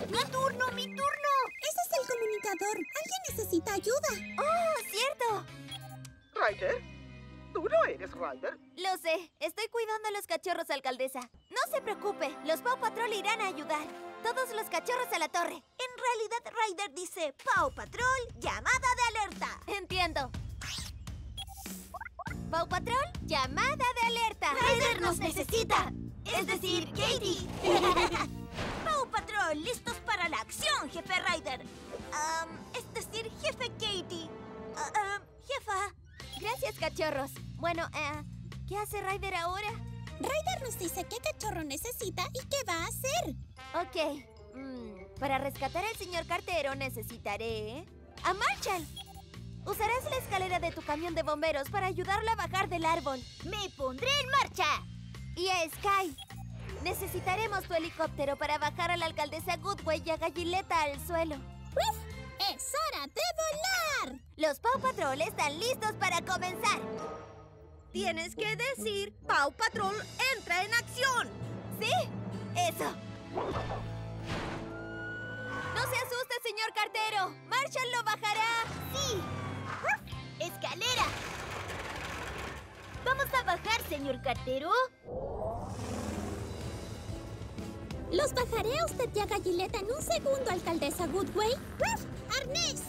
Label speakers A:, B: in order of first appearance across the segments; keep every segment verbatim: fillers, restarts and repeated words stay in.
A: ¡Mi turno, mi turno!
B: ¡Ese es el comunicador! ¡Alguien necesita ayuda!
A: ¡Oh, cierto!
C: ¿Ryder? ¿Tú no eres Ryder?
A: Lo sé. Estoy cuidando a los cachorros, alcaldesa. No se preocupe. Los Paw Patrol irán a ayudar. Todos los cachorros a la torre.
D: En realidad, Ryder dice Paw Patrol, llamada de alerta.
A: Entiendo. Paw Patrol, llamada de alerta.
D: ¡Ryder nos necesita! Es decir, Katie. Paw Patrol, listos para la acción, jefe Ryder. Um, es decir, jefe Katie. Uh, uh, jefa.
A: Gracias, cachorros. Bueno, eh, ¿qué hace Ryder ahora?
B: Ryder nos dice qué cachorro necesita y qué va a hacer.
A: Ok. Mm, para rescatar al señor cartero necesitaré... ¡a Marshall! Usarás la escalera de tu camión de bomberos para ayudarlo a bajar del árbol.
D: ¡Me pondré en marcha!
A: Y a Sky. Necesitaremos tu helicóptero para bajar a la alcaldesa Goodway y a Gallileta al suelo.
B: ¡Uf! ¡Es hora de volar!
A: Los Paw Patrol están listos para comenzar.
D: Tienes que decir, Paw Patrol entra en acción.
A: ¿Sí? Eso. No se asuste, señor cartero. Marshall lo bajará.
D: ¡Sí! ¡Escalera! ¿Vamos a bajar, señor cartero?
B: Los bajaré a usted y a Gallileta en un segundo, alcaldesa Goodway. ¡Uf! ¡Arnés!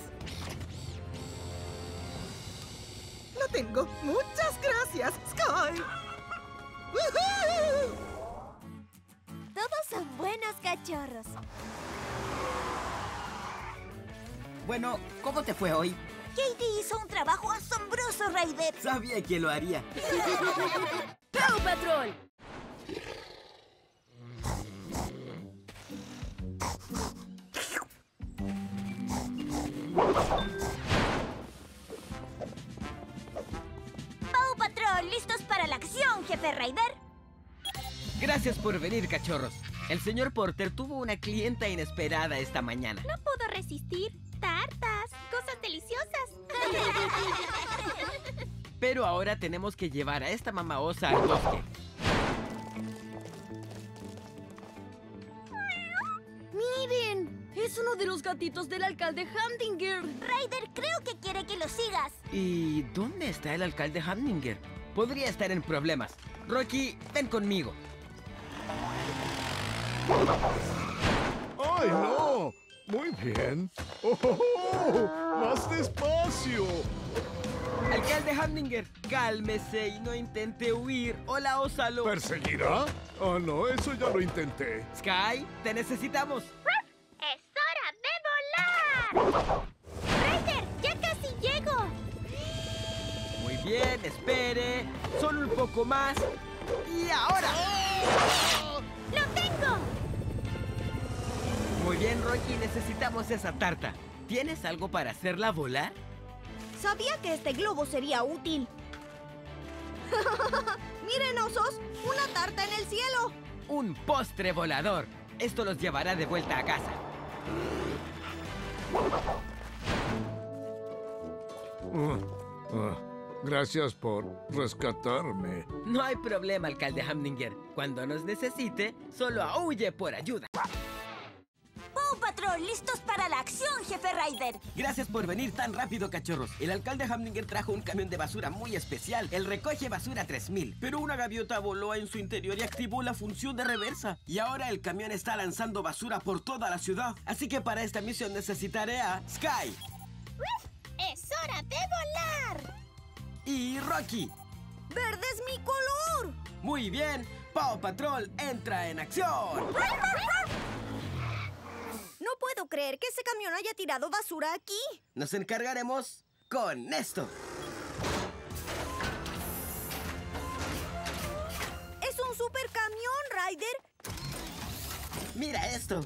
C: ¡Lo tengo! ¡Muchas gracias, Sky! ¡Woohoo!
A: Todos son buenos cachorros.
E: Bueno, ¿cómo te fue hoy?
D: Katie hizo un trabajo asombroso, Ryder.
E: Sabía que lo haría.
D: ¡Paw Patrol! Paw Patrol, ¿listos para la acción, jefe Ryder?
E: Gracias por venir, cachorros. El señor Porter tuvo una clienta inesperada esta mañana.
B: No puedo resistir. Tartas, cosas deliciosas.
E: Pero ahora tenemos que llevar a esta mamá osa al bosque.
D: ¡Miren! Es uno de los gatitos del alcalde Hamdinger. Ryder, creo que quiere que lo sigas.
E: ¿Y dónde está el alcalde Hamdinger? Podría estar en problemas. Rocky, ven conmigo.
F: ¡Ay, no! Muy bien. ¡Oh, oh, oh! ¡Más despacio!
E: Alcalde Hamdinger, cálmese y no intente huir. Hola, osa lo...
F: ¿Perseguirá? Oh, no, eso ya lo intenté.
E: Sky, te necesitamos.
B: ¡Es hora de volar! ¡Ryder, ya casi llego!
E: Muy bien, espere. Solo un poco más. ¡Y ahora!
B: ¡Lo tengo!
E: Muy bien, Rocky, necesitamos esa tarta. ¿Tienes algo para hacerla volar?
D: Sabía que este globo sería útil. ¡Miren, osos! ¡Una tarta en el cielo!
E: Un postre volador. Esto los llevará de vuelta a casa.
F: Ah, ah, gracias por rescatarme.
E: No hay problema, alcalde Hamdinger. Cuando nos necesite, solo aúlle por ayuda.
D: Paw Patrol, listos para la acción, jefe Ryder.
E: Gracias por venir tan rápido, cachorros. El alcalde Hamdinger trajo un camión de basura muy especial, el Recoge Basura tres mil. Pero una gaviota voló en su interior y activó la función de reversa. Y ahora el camión está lanzando basura por toda la ciudad. Así que para esta misión necesitaré a Sky.
B: ¡Uf! ¡Es hora de volar!
E: Y Rocky.
D: ¡Verde es mi color!
E: Muy bien, Paw Patrol entra en acción.
D: No puedo creer que ese camión haya tirado basura aquí.
E: Nos encargaremos con esto.
D: ¡Es un super camión, Ryder!
E: Mira esto.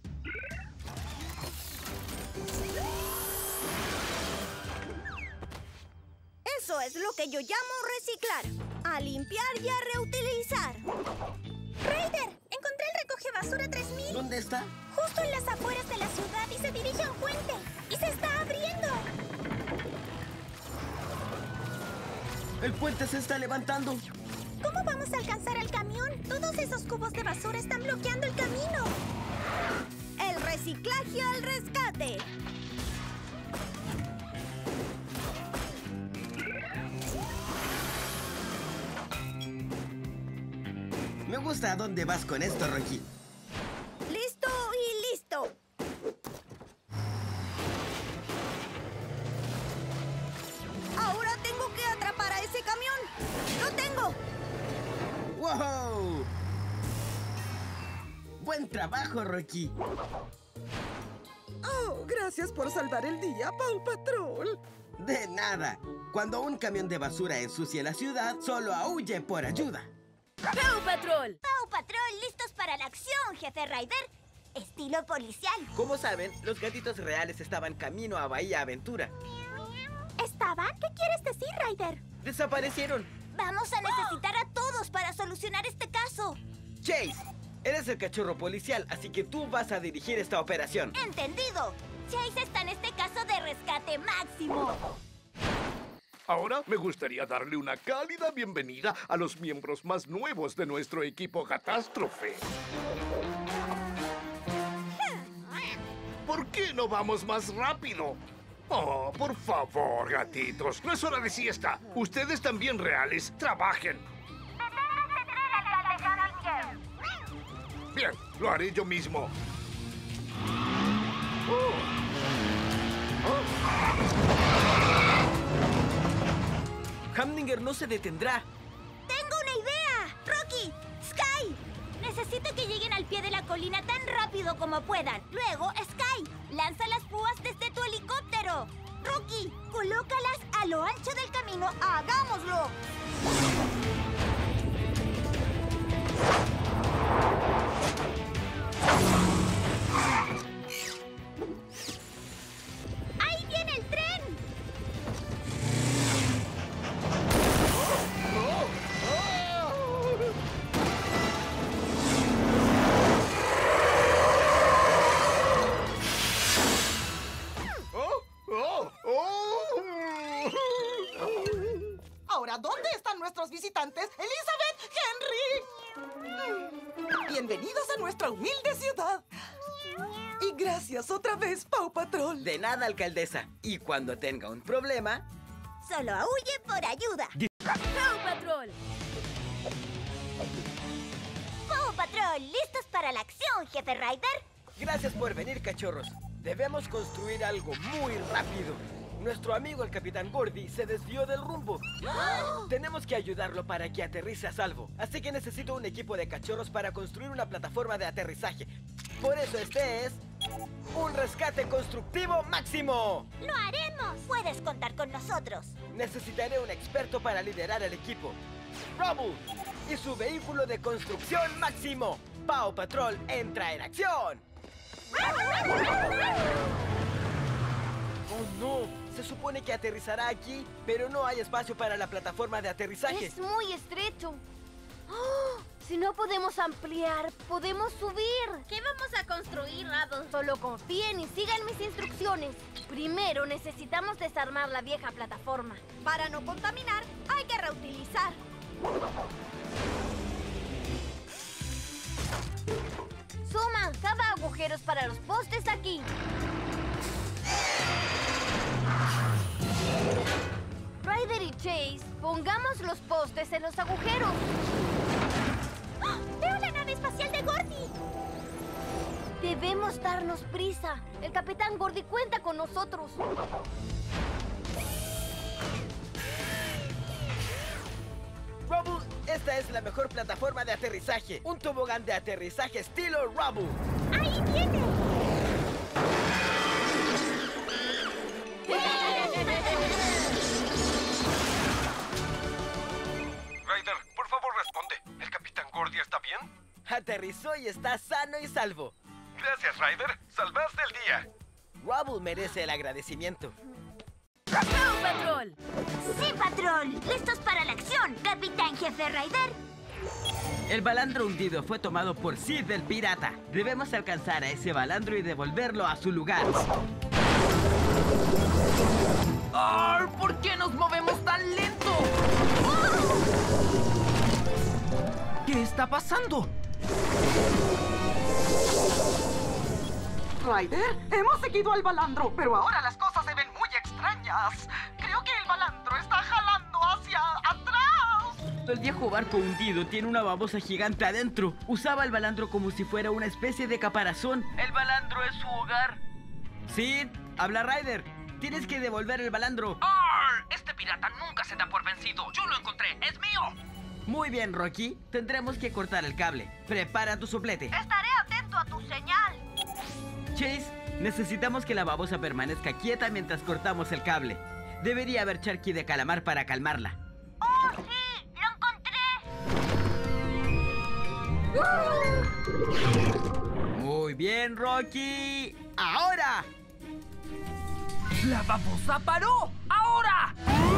D: Eso es lo que yo llamo reciclar. A limpiar y a reutilizar.
B: ¡Ryder! ¡Encontré el Recoge Basura tres mil!
E: ¿Dónde está?
B: Justo en las afueras de la ciudad y se dirige a un puente. ¡Y se está abriendo!
E: El puente se está levantando.
B: ¿Cómo vamos a alcanzar al camión? Todos esos cubos de basura están bloqueando el camino.
D: El reciclaje
E: gusta a dónde vas con esto, Rocky.
B: ¡Listo y listo! Ahora tengo que atrapar a ese camión. ¡Lo tengo!
E: ¡Wow! Buen trabajo, Rocky.
C: Oh, gracias por salvar el día, Paw Patrol.
E: De nada. Cuando un camión de basura ensucie la ciudad, solo aúlle por ayuda.
A: ¡Paw Patrol!
D: Paw Patrol, listos para la acción, Jefe Ryder. Estilo policial.
G: Como saben, los gatitos reales estaban camino a Bahía Aventura.
B: ¿Estaban? ¿Qué quieres decir, Ryder?
G: Desaparecieron.
D: Vamos a necesitar a todos para solucionar este caso.
G: Chase, eres el cachorro policial, así que tú vas a dirigir esta operación.
D: ¡Entendido! Chase está en este caso de rescate máximo.
F: Ahora me gustaría darle una cálida bienvenida a los miembros más nuevos de nuestro equipo Catástrofe. ¿Por qué no vamos más rápido? Oh, por favor, gatitos. No es hora de siesta. Ustedes también reales. Trabajen. Bien, lo haré yo mismo. Oh. Oh.
G: Hamdinger no se detendrá.
D: ¡Tengo una idea! ¡Rocky! ¡Sky! Necesito que lleguen al pie de la colina tan rápido como puedan. Luego, Sky, lanza las púas desde tu helicóptero. Rocky, colócalas a lo ancho del camino. ¡Hagámoslo! ¡Ahí viene el tren!
C: Ahora, ¿dónde están nuestros visitantes? ¡Elizabeth! ¡Henry! Bienvenidos a nuestra humilde ciudad. Y gracias otra vez, Paw Patrol.
G: De nada, alcaldesa. Y cuando tenga un problema...
D: Solo huye por ayuda.
A: ¡Paw Patrol!
D: Paw Patrol, ¿listos para la acción, Jefe Ryder?
G: Gracias por venir, cachorros. Debemos construir algo muy rápido. Nuestro amigo el Capitán Gordy se desvió del rumbo. Tenemos que ayudarlo para que aterrice a salvo. Así que necesito un equipo de cachorros para construir una plataforma de aterrizaje. Por eso este es... ¡un rescate constructivo máximo!
D: ¡Lo haremos! Puedes contar con nosotros.
G: Necesitaré un experto para liderar el equipo. Rubble y su vehículo de construcción máximo. Paw Patrol entra en acción. ¡Oh, no! Se supone que aterrizará aquí, pero no hay espacio para la plataforma de aterrizaje.
A: Es muy estrecho. ¡Oh! Si no podemos ampliar, podemos subir. ¿Qué vamos a construir, Rubble? Solo confíen y sigan mis instrucciones. Primero necesitamos desarmar la vieja plataforma.
B: Para no contaminar, hay que reutilizar.
A: Suma, cava agujeros para los postes aquí. Ryder y Chase, pongamos los postes en los agujeros.
B: ¡Ah! ¡Veo la nave espacial de Gordy!
A: Debemos darnos prisa. El Capitán Gordy cuenta con nosotros.
G: Rubble, esta es la mejor plataforma de aterrizaje. Un tobogán de aterrizaje estilo Rubble.
B: ¡Ahí viene!
H: Ryder, por favor responde. ¿El Capitán Gordy está bien?
G: Aterrizó y está sano y salvo.
H: Gracias, Ryder. Salvaste el día.
G: Rubble merece el agradecimiento.
A: ¡Paw Patrol!
D: ¡Sí, Patrol! ¿Listos para la acción, Capitán Jefe Ryder?
E: El balandro hundido fue tomado por Sid el pirata. Debemos alcanzar a ese balandro y devolverlo a su lugar.
I: ¡Ay! ¿Por qué nos movemos tan lento? ¿Qué está pasando?
C: Ryder, hemos seguido al balandro, pero ahora las cosas se ven muy extrañas. Creo que el balandro está jalando hacia atrás.
E: El viejo barco hundido tiene una babosa gigante adentro. Usaba el balandro como si fuera una especie de caparazón. El balandro es su hogar. Sid, habla Ryder. Tienes que devolver el balandro.
I: ¡Arr! Este pirata nunca se da por vencido. Yo lo encontré. ¡Es mío!
E: Muy bien, Rocky. Tendremos que cortar el cable. Prepara tu soplete.
D: Estaré atento a tu señal.
E: Chase, necesitamos que la babosa permanezca quieta mientras cortamos el cable. Debería haber charqui de calamar para calmarla.
D: ¡Oh, sí! ¡Lo encontré!
E: Muy bien, Rocky. ¡Ahora!
I: ¡La babosa paró! ¡Ahora!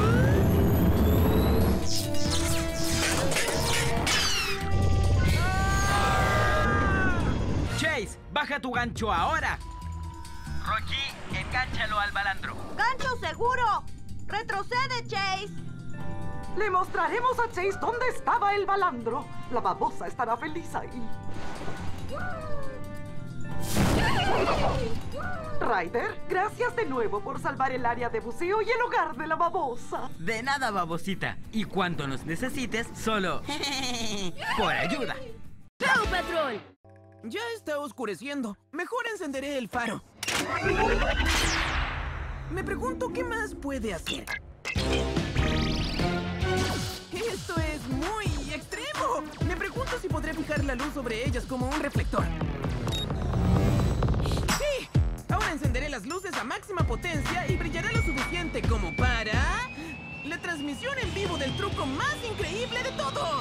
E: Chase, baja tu gancho ahora. Rocky, engánchalo al balandro.
D: ¡Gancho seguro! ¡Retrocede, Chase!
C: Le mostraremos a Chase dónde estaba el balandro. La babosa estará feliz ahí. Ryder, gracias de nuevo por salvar el área de buceo y el hogar de la babosa.
E: De nada, babosita. Y cuando nos necesites, solo por ayuda.
A: ¡Paw Patrol!
J: Ya está oscureciendo. Mejor encenderé el faro. Me pregunto qué más puede hacer. Esto es muy extremo. Me pregunto si podré fijar la luz sobre ellas como un reflector. ¡Sí! Ahora encenderé las luces a máxima potencia y brillará lo suficiente como para... la transmisión en vivo del truco más increíble de todos.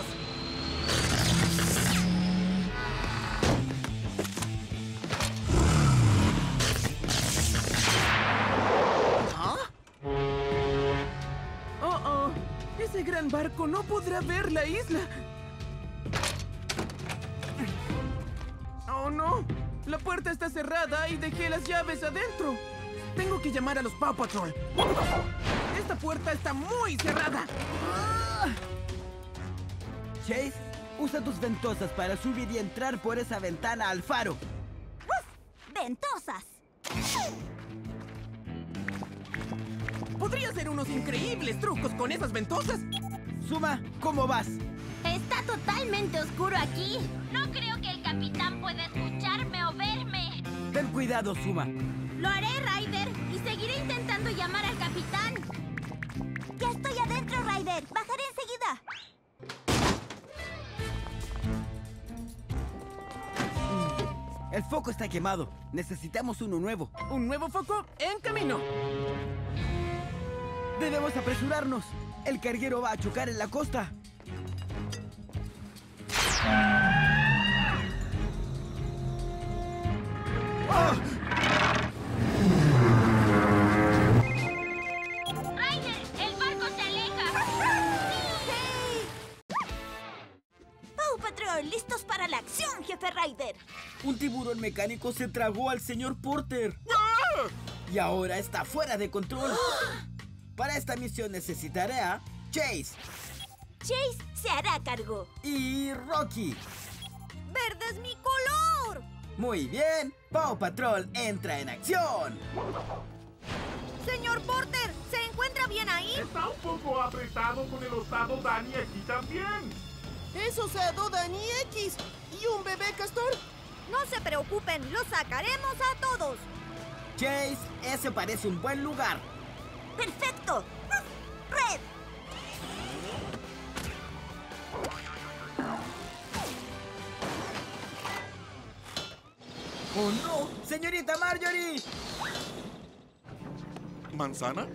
J: Ese gran barco no podrá ver la isla. Oh, no. La puerta está cerrada y dejé las llaves adentro. Tengo que llamar a los Paw Patrol. Esta puerta está muy cerrada.
E: Chase, usa tus ventosas para subir y entrar por esa ventana al faro.
D: ¡Uf! ¡Ventosas!
J: ¿Podría hacer unos increíbles trucos con esas ventosas?
E: Suma, ¿cómo vas?
B: Está totalmente oscuro aquí.
A: No creo que el capitán pueda escucharme o verme.
E: Ten cuidado, Suma.
B: Lo haré, Ryder, y seguiré intentando llamar al capitán.
D: ¡Ya estoy adentro, Ryder! ¡Bajaré enseguida!
E: El foco está quemado. Necesitamos uno nuevo.
J: ¿Un nuevo foco? ¡En camino!
E: Debemos apresurarnos. El carguero va a chocar en la costa. ¡Oh!
A: ¡Ryder! ¡El barco se aleja!
D: ¡Sí! ¡Paw Patrol! ¡Listos para la acción, jefe Ryder!
E: Un tiburón mecánico se tragó al señor Porter. Y ahora está fuera de control. Para esta misión necesitaré a Chase.
D: Chase se hará cargo.
E: Y Rocky.
D: ¡Verde es mi color!
E: Muy bien. Paw Patrol entra en acción.
D: Señor Porter, ¿se encuentra bien ahí?
F: Está un poco apretado con el osado Danny aquí también.
J: ¿Es osado Danny X y un bebé castor?
D: No se preocupen, lo sacaremos a todos.
E: Chase, ese parece un buen lugar.
D: ¡Perfecto! ¡Red!
E: ¡Oh, no! ¡Señorita Marjorie!
F: ¿Manzana?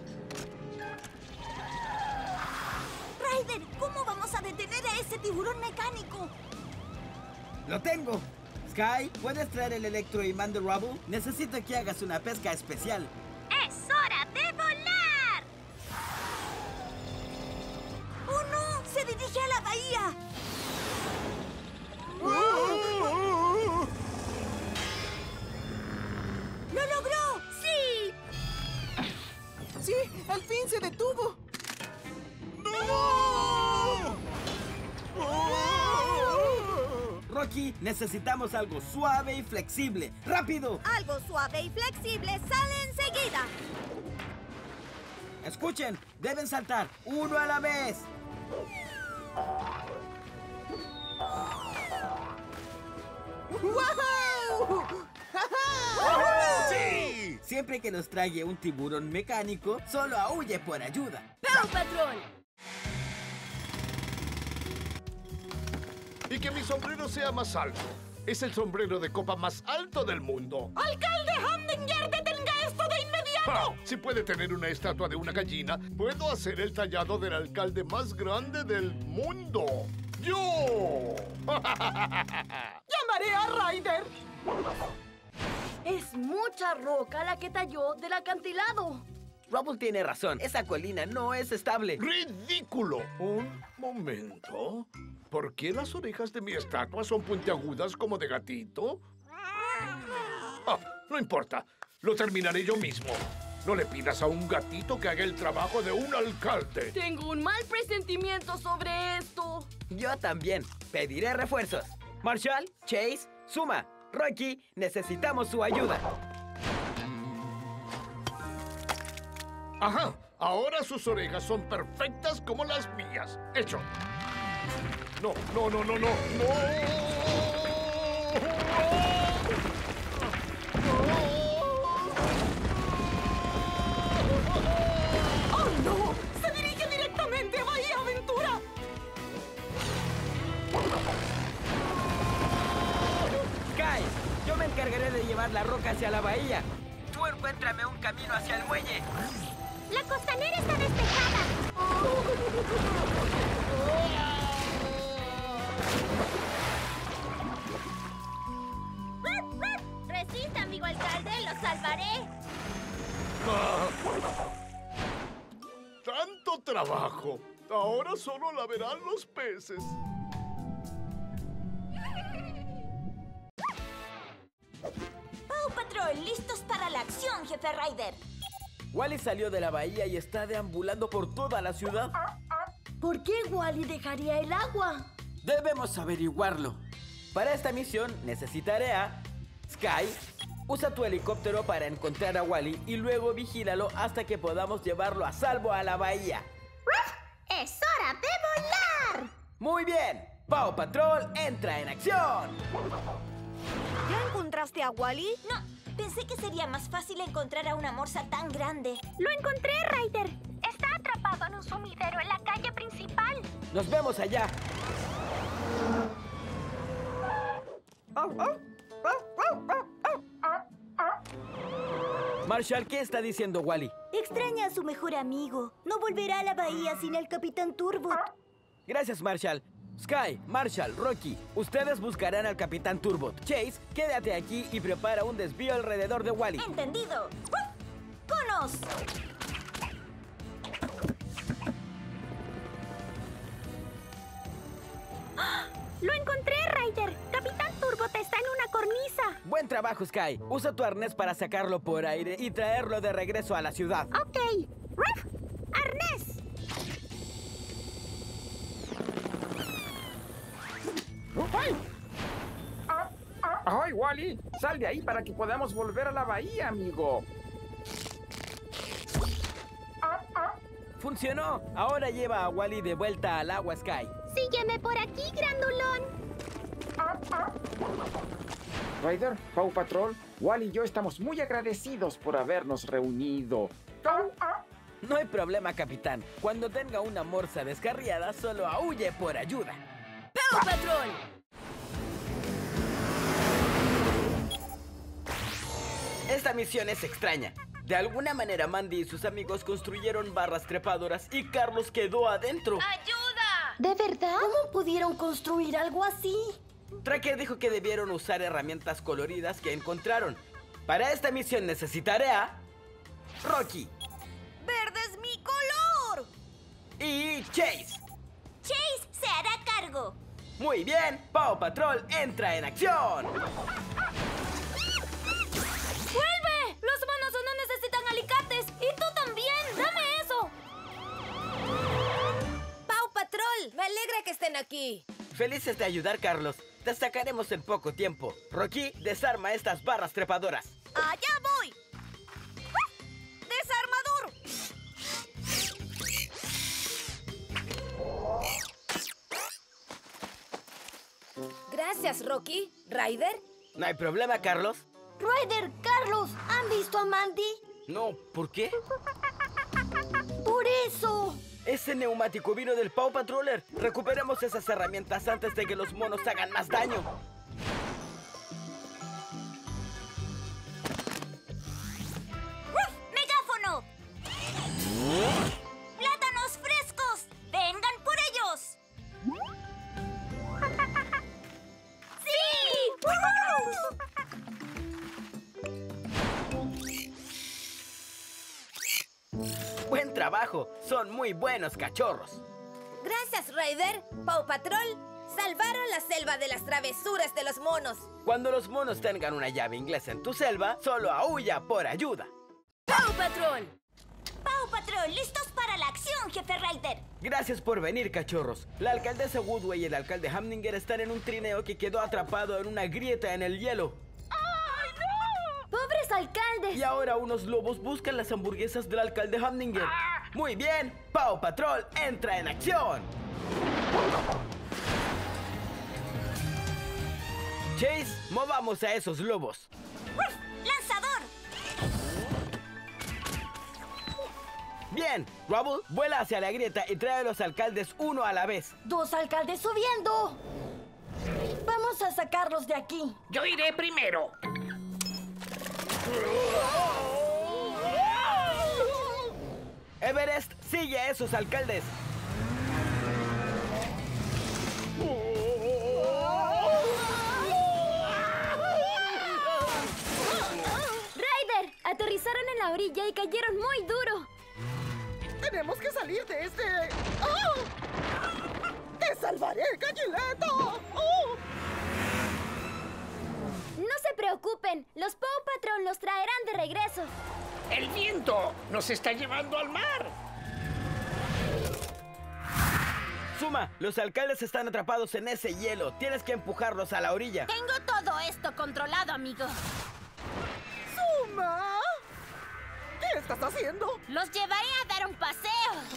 D: Ryder, ¿cómo vamos a detener a ese tiburón mecánico?
E: ¡Lo tengo! Sky, ¿puedes traer el electroimán de Rubble? Necesito que hagas una pesca especial.
A: ¡Es hora de volar!
D: ¡Oh, no! ¡Se dirige a la bahía! ¡Lo logró! ¡Sí!
J: ¡Sí! ¡Al fin se detuvo!
E: Rocky, necesitamos algo suave y flexible. ¡Rápido!
D: Algo suave y flexible sale enseguida.
E: Escuchen, deben saltar uno a la vez.
J: ¡Wow!
E: ¡Sí! Siempre que nos trague un tiburón mecánico, solo aúlle por ayuda.
A: ¡Paw Patrol!
F: Y que mi sombrero sea más alto. Es el sombrero de copa más alto del mundo.
D: ¡Alcalde Hamdinger, detenga esto de inmediato!
F: ¡Ja! Si puede tener una estatua de una gallina, puedo hacer el tallado del alcalde más grande del mundo. ¡Yo!
C: ¡Llamaré a Ryder!
A: Es mucha roca la que talló del acantilado.
E: Rubble tiene razón. Esa colina no es estable.
F: ¡Ridículo! Un momento. ¿Por qué las orejas de mi estatua son puntiagudas como de gatito? Ah, no importa. Lo terminaré yo mismo. No le pidas a un gatito que haga el trabajo de un alcalde.
A: Tengo un mal presentimiento sobre esto.
E: Yo también. Pediré refuerzos. Marshall, Chase, Suma, Rocky, necesitamos su ayuda.
F: Ajá. Ahora sus orejas son perfectas como las mías. Hecho. No, no, no, no, no. ¡No!
C: ¡Oh, no! ¡Se dirige directamente a Bahía Aventura!
G: Sky, yo me encargaré de llevar la roca hacia la bahía. Tú encuéntrame un camino hacia el muelle.
B: La costanera está despejada.
A: Resista, amigo alcalde, lo salvaré.
F: Ah. ¡Tanto trabajo! Ahora solo la verán los peces.
D: Paw Patrol, listos para la acción, Jefe Ryder.
G: Wally salió de la bahía y está deambulando por toda la ciudad.
A: ¿Por qué Wally dejaría el agua?
E: Debemos averiguarlo.
G: Para esta misión necesitaré a Sky. Usa tu helicóptero para encontrar a Wally y luego vigílalo hasta que podamos llevarlo a salvo a la bahía.
B: ¡Es hora de volar!
G: ¡Muy bien! Paw Patrol entra en acción.
D: ¿Ya encontraste a Wally? No, pensé que sería más fácil encontrar a una morsa tan grande.
B: ¡Lo encontré, Ryder! Está atrapado en un sumidero en la calle principal.
G: Nos vemos allá. Marshall, ¿qué está diciendo Wally?
D: Extraña a su mejor amigo. No volverá a la bahía sin el Capitán Turbot.
G: Gracias, Marshall. Sky, Marshall, Rocky, ustedes buscarán al Capitán Turbot. Chase, quédate aquí y prepara un desvío alrededor de Wally.
D: ¡Entendido! ¡Conos!
B: ¡Lo encontré, Ryder! ¡Capitán Turbot está en una cornisa!
G: Buen trabajo, Sky. Usa tu arnés para sacarlo por aire y traerlo de regreso a la ciudad.
B: ¡Ok! ¡Ruff! ¡Arnés!
I: ¡Ay! ¡Ay, Wally! Sal de ahí para que podamos volver a la bahía, amigo.
G: ¡Funcionó! Ahora lleva a Wally de vuelta al agua, Sky.
B: ¡Sígueme por aquí, grandulón!
I: Ryder, Paw Patrol, Wally y yo estamos muy agradecidos por habernos reunido.
G: No hay problema, capitán. Cuando tenga una morsa descarriada, solo aúlle por ayuda.
A: ¡Paw Patrol!
E: Esta misión es extraña. De alguna manera Mandy y sus amigos construyeron barras trepadoras y Carlos quedó adentro.
A: ¡Ayuda!
B: ¿De verdad?
A: ¿Cómo pudieron construir algo así?
E: Tracker dijo que debieron usar herramientas coloridas que encontraron. Para esta misión necesitaré a Rocky
D: ¡Verde es mi color!
E: y Chase.
D: Chase se hará cargo.
E: Muy bien, Paw Patrol entra en acción.
A: ¡Vuelve! ¡Los humanos no necesitan alicates! ¡Y tú también! ¡Dame eso! ¡Paw Patrol! ¡Me alegra que estén aquí!
E: Felices de ayudar, Carlos. Te sacaremos en poco tiempo. Rocky, desarma estas barras trepadoras.
D: ¡Allá voy! ¡Desarmador!
A: Gracias.
K: Gracias, Rocky. ¿Ryder?
G: No hay problema, Carlos.
A: Ryder, Carlos, ¿han visto a Mandy?
G: No, ¿por qué?
A: ¡Por eso!
G: Ese neumático vino del Paw Patroller. Recuperemos esas herramientas antes de que los monos hagan más daño.
D: ¡Megáfono! ¡Plátanos frescos! ¡Vengan por ellos! ¡Sí!
G: ¡Buen trabajo! Son muy buenos cachorros.
K: Gracias, Ryder. Paw Patrol salvaron la selva de las travesuras de los monos.
G: Cuando los monos tengan una llave inglesa en tu selva, solo aúlla por ayuda.
K: ¡Paw Patrol!
D: ¡Paw Patrol! ¡Listos para la acción, Jefe Ryder!
G: Gracias por venir, cachorros. La alcaldesa Woodway y el alcalde Hamdinger están en un trineo que quedó atrapado en una grieta en el hielo.
A: ¡Ay, no! ¡Pobres alcaldes!
G: Y ahora unos lobos buscan las hamburguesas del alcalde Hamdinger. Muy bien, Paw Patrol entra en acción. Chase, movamos a esos lobos.
D: ¡Lanzador!
G: Bien, Rubble, vuela hacia la grieta y trae a los alcaldes uno a la vez.
A: ¡Dos alcaldes subiendo! Vamos a sacarlos de aquí.
L: Yo iré primero.
G: Everest, sigue a esos alcaldes.
A: ¡Ryder! Aterrizaron en la orilla y cayeron muy duro.
C: ¡Tenemos que salir de este! ¡Oh! ¡Te salvaré, Gallileta! ¡Oh!
A: No se preocupen, los Paw Patrol los traerán de regreso.
L: ¡El viento nos está llevando al mar!
G: Zuma, los alcaldes están atrapados en ese hielo. Tienes que empujarlos a la orilla.
K: Tengo todo esto controlado, amigo.
C: ¡Zuma! ¿Qué estás haciendo?
K: Los llevaré a dar un paseo.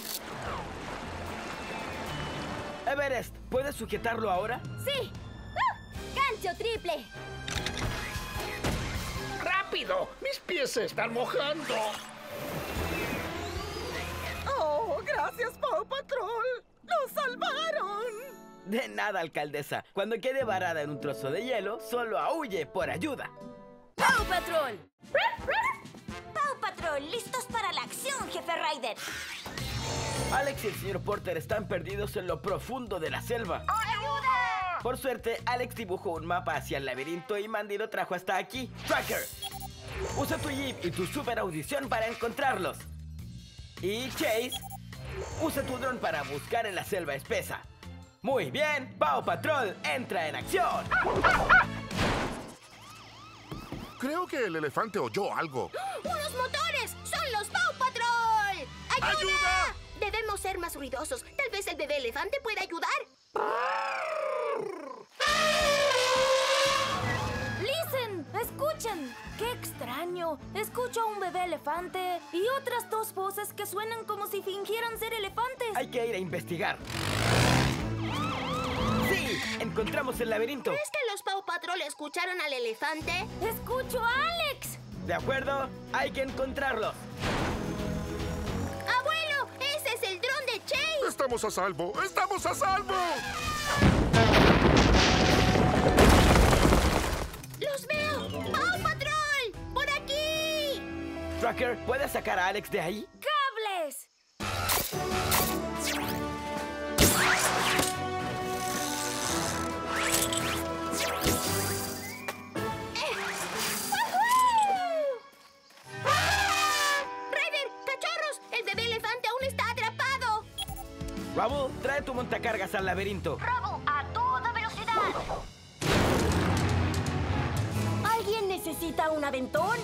G: Everest, ¿puedes sujetarlo ahora?
A: ¡Sí! ¡Uh! ¡Gancho triple!
L: ¡Rápido! ¡Mis pies se están mojando!
C: ¡Oh, gracias, Paw Patrol! ¡Los salvaron!
G: De nada, alcaldesa. Cuando quede varada en un trozo de hielo, solo aúlle por ayuda.
K: ¡Paw Patrol!
D: ¡Paw Patrol! ¡Listos para la acción, Jefe Ryder!
G: Alex y el señor Porter están perdidos en lo profundo de la selva.
A: ¡Ayuda!
G: Por suerte, Alex dibujó un mapa hacia el laberinto y Mandy lo trajo hasta aquí. Tracker, usa tu jeep y tu super audición para encontrarlos. Y Chase, usa tu dron para buscar en la selva espesa. Muy bien, Paw Patrol entra en acción.
M: Creo que el elefante oyó algo.
B: ¡Unos motores! ¡Son los Paw Patrol! ¡Ayuda!
M: ¡Ayuda!
B: Debemos ser más ruidosos. Tal vez el bebé elefante pueda ayudar.
A: ¡Listen! ¡Escuchen! ¡Qué extraño! Escucho a un bebé elefante y otras dos voces que suenan como si fingieran ser elefantes.
G: Hay que ir a investigar. ¡Sí! ¡Encontramos el laberinto!
B: ¿Crees que los Paw Patrol escucharon al elefante?
A: ¡Escucho a Alex!
G: ¿De acuerdo? Hay que encontrarlos.
B: ¡Abuelo! ¡Ese es el dron de Chase!
M: ¡Estamos a salvo! ¡Estamos a salvo!
B: ¡Los veo! ¡Paw Patrol! ¡Por aquí!
G: Tracker, ¿puedes sacar a Alex de ahí?
A: ¡Cables!
B: ¡Ryder! ¡Cachorros! ¡El bebé elefante aún está atrapado!
G: Rubble, trae tu montacargas al laberinto.
A: ¡Bravo! ¡A toda velocidad! ¿Alguien necesita un aventón?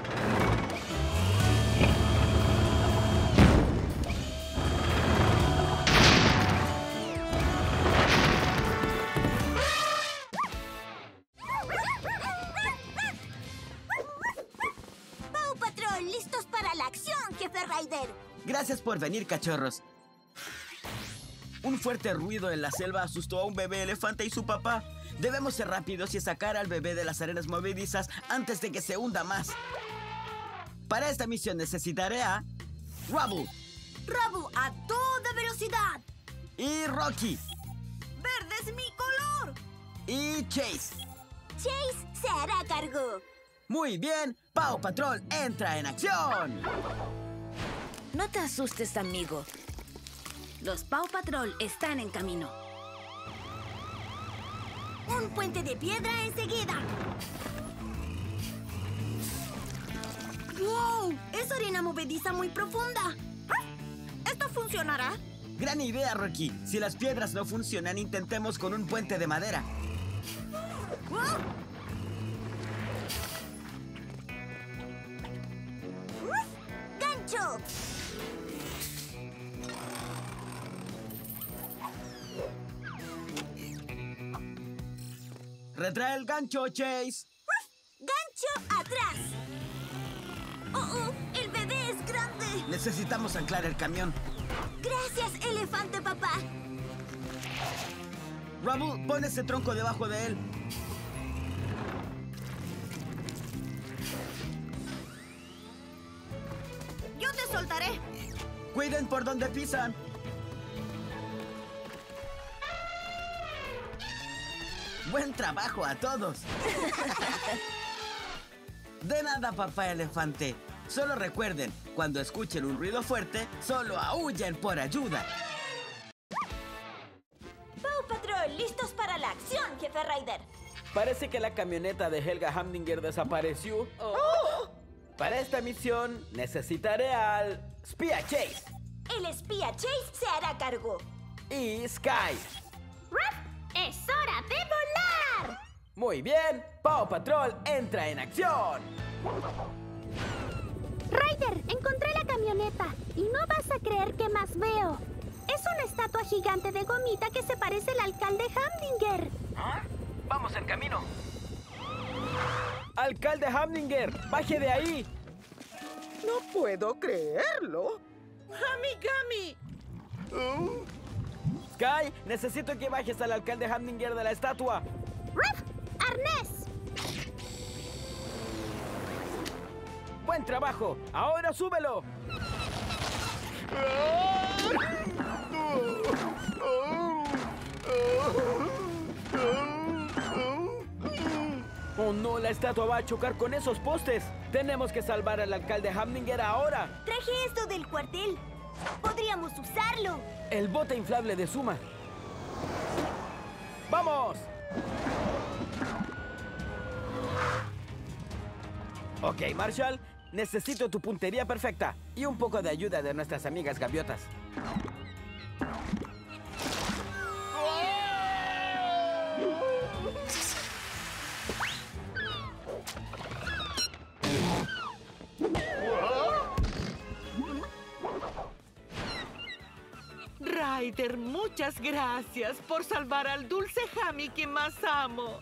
D: ¡Paw Patrol! ¡Listos para la acción, Jefe Ryder!
E: Gracias por venir, cachorros. Un fuerte ruido en la selva asustó a un bebé elefante y su papá. Debemos ser rápidos y sacar al bebé de las arenas movedizas antes de que se hunda más. Para esta misión necesitaré a Rubble.
D: Rubble a toda velocidad.
E: Y Rocky.
D: Verde es mi color.
E: Y Chase.
D: Chase se hará cargo.
E: Muy bien, Paw Patrol entra en acción.
K: No te asustes, amigo. Los Paw Patrol están en camino.
D: Un puente de piedra enseguida. ¡Wow! Es arena movediza muy profunda. ¿Esto funcionará?
E: Gran idea, Rocky. Si las piedras no funcionan, intentemos con un puente de madera.
D: ¡Wow! ¡Gancho!
E: Retrae el gancho, Chase.
D: ¡Gancho atrás! ¡Oh, oh! ¡El bebé es grande!
E: Necesitamos anclar el camión.
D: ¡Gracias, elefante papá!
E: Rubble, pon ese tronco debajo de él.
D: Yo te soltaré.
E: Cuiden por donde pisan. Buen trabajo a todos. De nada, papá elefante. Solo recuerden, cuando escuchen un ruido fuerte, solo aúllen por ayuda.
D: Paw Patrol, listos para la acción, Jefe Ryder.
G: Parece que la camioneta de Helga Hamdinger desapareció. Oh. Para esta misión necesitaré al espía Chase.
D: El espía Chase se hará cargo.
G: Y Sky.
B: ¡Es hora de volar!
G: Muy bien, Paw Patrol entra en acción.
B: Ryder, encontré la camioneta y no vas a creer qué más veo. Es una estatua gigante de gomita que se parece al alcalde Hamdinger.
G: ¿Ah? Vamos en camino. Alcalde Hamdinger, baje de ahí.
C: No puedo creerlo.
J: ¡Gami, Gami!
G: Sky, necesito que bajes al alcalde Hamdinger de la estatua.
B: ¡Ruff! ¡Arnés!
G: ¡Buen trabajo! ¡Ahora súbelo! ¡Oh no! La estatua va a chocar con esos postes. Tenemos que salvar al alcalde Hamdinger ahora.
D: Traje esto del cuartel. Podríamos usarlo.
G: El bote inflable de Suma. ¡Vamos! Ok, Marshall. Necesito tu puntería perfecta y un poco de ayuda de nuestras amigas gaviotas.
J: Ryder, muchas gracias por salvar al dulce Hammy que más amo.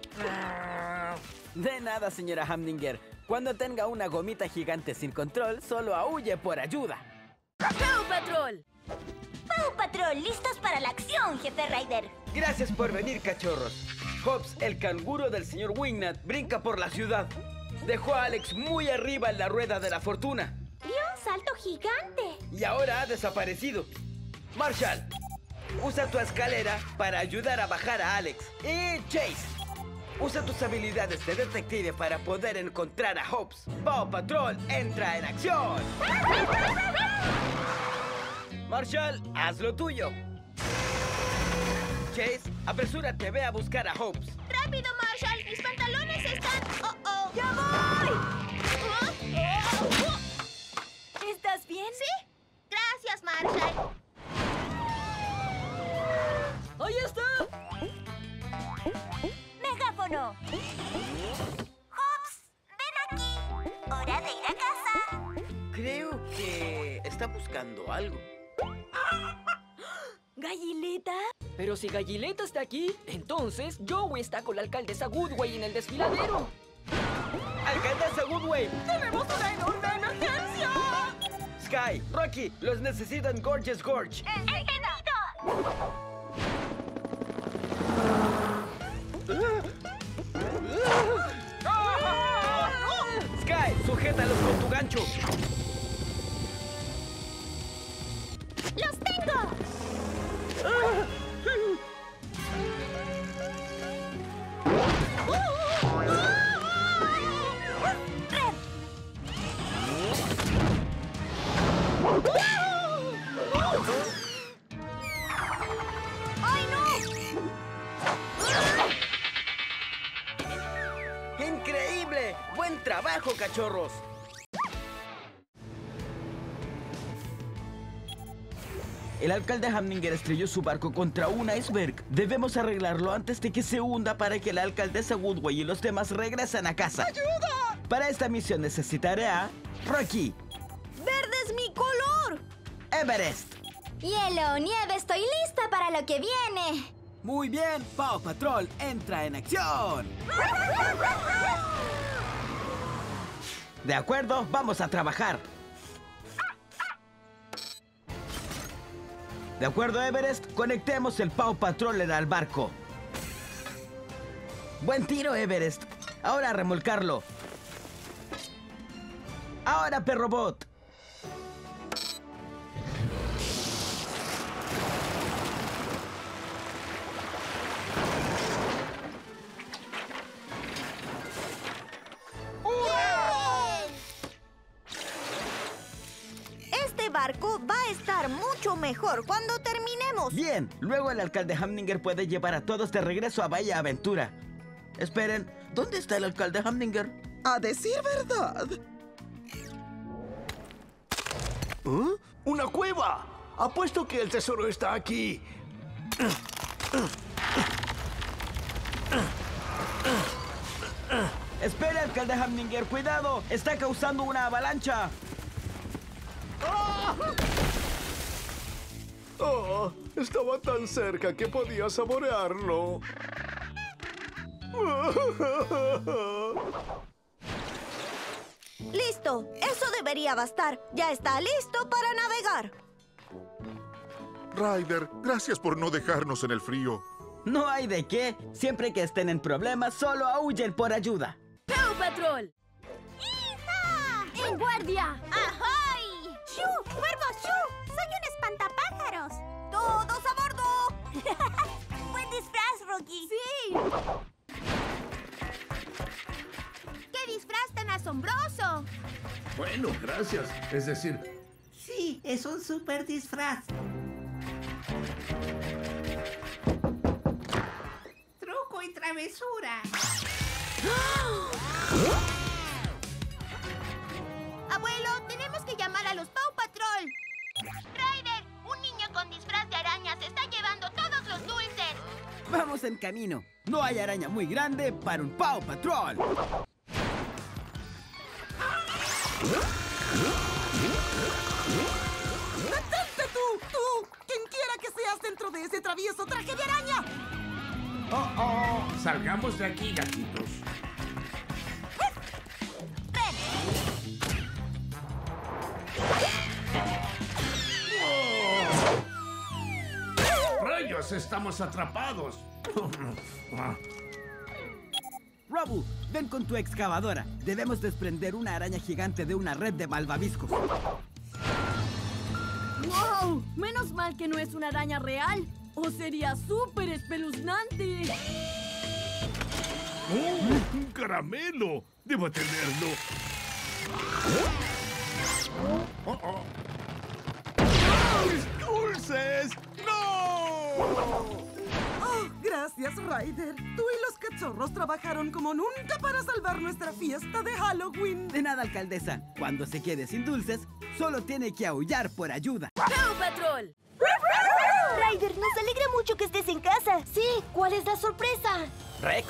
G: De nada, señora Hamdinger. Cuando tenga una gomita gigante sin control, solo aúlle por ayuda.
K: ¡Paw Patrol!
D: Paw Patrol, listos para la acción, Jefe Ryder.
G: Gracias por venir, cachorros. Hobbs, el canguro del señor Wingnut, brinca por la ciudad. Dejó a Alex muy arriba en la rueda de la fortuna.
B: ¡Dio un salto gigante!
G: Y ahora ha desaparecido. Marshall, usa tu escalera para ayudar a bajar a Alex. Y Chase, usa tus habilidades de detective para poder encontrar a Hobbs. Paw Patrol entra en acción. Marshall, haz lo tuyo. Chase, apresúrate, ve a buscar a Hobbs.
B: ¡Rápido, Marshall! ¡Mis pantalones están... ¡Oh, oh!
D: ¡Ya voy! ¿Estás bien?
B: ¿Sí? Gracias, Marshall.
J: ¡Ahí está!
D: ¡Megáfono! ¡Hobbs! ¡Ven aquí! ¡Hora de ir a casa!
G: Creo que está buscando algo.
D: ¿Gallileta?
N: Pero si Gallileta está aquí, entonces Joey está con la alcaldesa Goodway en el desfiladero.
G: ¡Alcaldesa Goodway!
J: ¡Tenemos una enorme emergencia!
G: Sky, Rocky, los necesitan Gorgeous Gorge.
B: ¡Enseguida!
A: ¡Ay, no!
G: ¡Increíble! ¡Buen trabajo, cachorros! El alcalde Hamninger estrelló su barco contra un iceberg. Debemos arreglarlo antes de que se hunda para que la alcaldesa Woodway y los demás regresen a casa.
C: ¡Ayuda!
G: Para esta misión necesitaré a Rocky.
D: ¡Verde es mi color!
G: Everest.
B: Hielo, nieve, estoy lista para lo que viene.
E: Muy bien, Paw Patrol entra en acción.
G: De acuerdo, vamos a trabajar. De acuerdo, Everest, conectemos el Paw Patroller al barco. Buen tiro, Everest. Ahora a remolcarlo. Ahora, Perrobot.
D: Este barco va a estar mucho mejor cuando terminemos.
G: Bien, luego el alcalde Hamninger puede llevar a todos de regreso a Bahía Aventura. Esperen, ¿dónde está el alcalde Hamninger?
C: A decir verdad.
L: ¿Eh? ¡Una cueva! Apuesto que el tesoro está aquí.
G: Espere, alcalde Hamninger, cuidado, está causando una avalancha.
L: Oh, estaba tan cerca que podía saborearlo.
D: ¡Listo! Eso debería bastar. Ya está listo para navegar.
M: Ryder, gracias por no dejarnos en el frío.
G: No hay de qué. Siempre que estén en problemas, solo aúllen por ayuda.
A: ¡Paw Patrol!
B: ¡Hija! ¡En guardia!
A: ¡Ahoy!
B: ¡Shoo! ¡Cuervo, shoo! ¡Soy un espantapájaros!
D: ¡Todos a bordo! ¡Buen disfraz, Rocky!
A: ¡Sí!
B: ¡Qué disfraz tan asombroso!
F: Bueno, gracias. Es decir,
O: Sí, es un super disfraz. Truco y travesura.
B: Abuelo, tenemos que llamar a los Paw Patrol. Ryder, un niño con disfraz de araña se está llevando todos los dulces.
E: Vamos en camino. No hay araña muy grande para un Paw Patrol.
C: ¡Detente tú! ¡Tú! ¡Quien quiera que seas dentro de ese travieso traje de araña!
F: ¡Oh, oh! Salgamos de aquí, gatitos. ¡Oh! ¡Rayos! ¡Estamos atrapados!
E: Robu, ven con tu excavadora. Debemos desprender una araña gigante de una red de malvaviscos.
A: ¡Wow! Menos mal que no es una araña real. ¡O sería súper espeluznante!
F: ¡Oh! ¡Un caramelo! ¡Debo tenerlo! ¡Oh, oh! ¡Mis dulces! ¡No!
C: ¡Oh, gracias, Ryder! Tú y los cachorros trabajaron como nunca para salvar nuestra fiesta de Halloween.
E: De nada, alcaldesa. Cuando se quede sin dulces, solo tiene que aullar por ayuda.
A: ¡Paw Patrol!
D: Ryder, nos alegra mucho que estés en casa.
A: Sí, ¿cuál es la sorpresa?
G: Rex.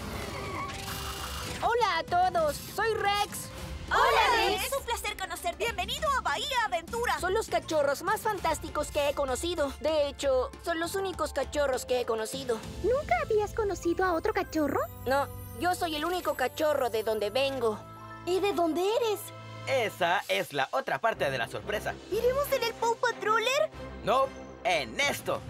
A: Hola a todos, soy Rex.
D: ¡Hola, Rex! Es un placer conocerte. Bienvenido a Bahía Aventura.
N: Son los cachorros más fantásticos que he conocido. De hecho, son los únicos cachorros que he conocido.
B: ¿Nunca habías conocido a otro cachorro?
N: No, yo soy el único cachorro de donde vengo.
A: ¿Y de dónde eres?
G: Esa es la otra parte de la sorpresa.
D: ¿Iremos en el Paw Patroller?
G: No, en esto.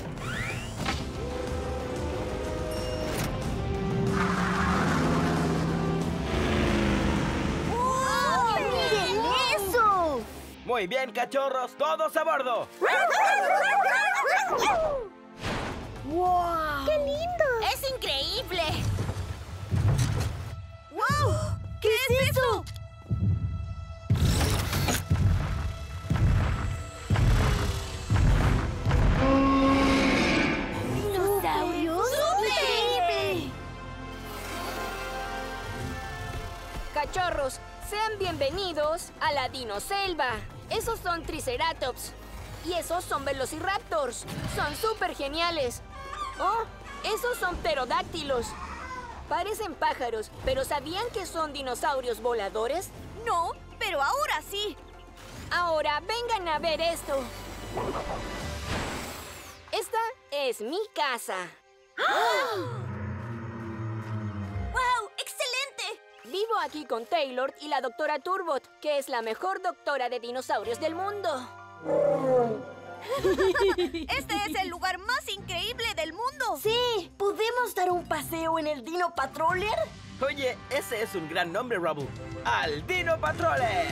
D: ¡Oh! ¡Miren eso!
G: Muy bien, cachorros, todos a bordo.
A: ¡Wow!
B: ¡Qué lindo!
A: ¡Es increíble!
D: ¡Wow! ¿Qué es eso?
P: cachorros. Sean bienvenidos a la Dinoselva. Esos son Triceratops. Y esos son Velociraptors. Son súper geniales. Oh, esos son pterodáctilos. Parecen pájaros, pero ¿sabían que son dinosaurios voladores?
D: No, pero ahora sí.
P: Ahora vengan a ver esto. Esta es mi casa.
D: ¡Wow! ¡Excelente!
P: Vivo aquí con Taylor y la doctora Turbot, que es la mejor doctora de dinosaurios del mundo.
D: ¡Este es el lugar más increíble del mundo!
A: ¡Sí! ¿Podemos dar un paseo en el Dino Patroller?
G: Oye, ese es un gran nombre, Rubble. ¡Al Dino Patroller!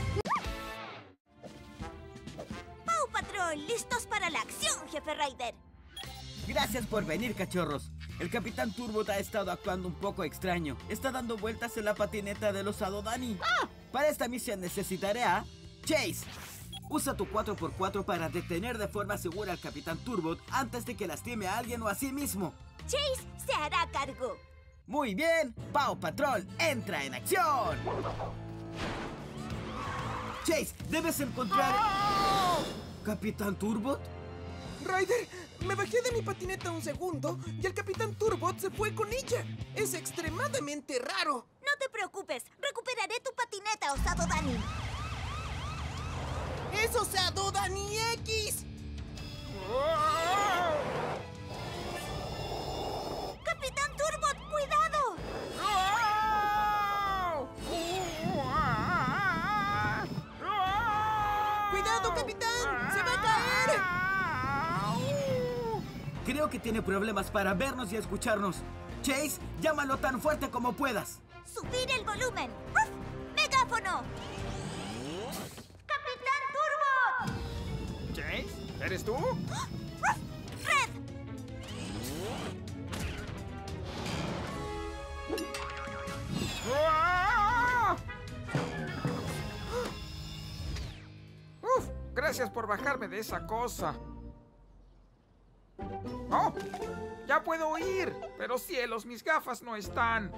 D: ¡Paw Patrol! ¡Listos para la acción, Jefe Ryder!
E: Gracias por venir, cachorros. El Capitán Turbot ha estado actuando un poco extraño. Está dando vueltas en la patineta del osado Danny. ¡Ah! Para esta misión necesitaré a... Chase. Usa tu cuatro por cuatro para detener de forma segura al Capitán Turbot antes de que lastime a alguien o a sí mismo.
D: Chase se hará cargo.
E: Muy bien. Paw Patrol entra en acción. Chase, debes encontrar... ¡Oh! ¿Capitán Turbot?
J: Ryder, me bajé de mi patineta un segundo y el Capitán Turbot se fue con ella. Es extremadamente raro.
D: No te preocupes, recuperaré tu patineta, osado Danny.
J: ¡Es osado Danny X!
D: ¡Capitán Turbot, cuidado!
J: ¡Cuidado, capitán! ¡Se va a caer!
E: Creo que tiene problemas para vernos y escucharnos. Chase, llámalo tan fuerte como puedas.
D: ¡Subir el volumen! ¡Uf! ¡Megáfono! ¡Capitán Turbot!
I: ¿Chase? ¿Eres tú?
D: ¡Uf! ¡Red!
I: ¡Uf! Gracias por bajarme de esa cosa. ¡Oh! ¡Ya puedo oír! Pero cielos, mis gafas no están.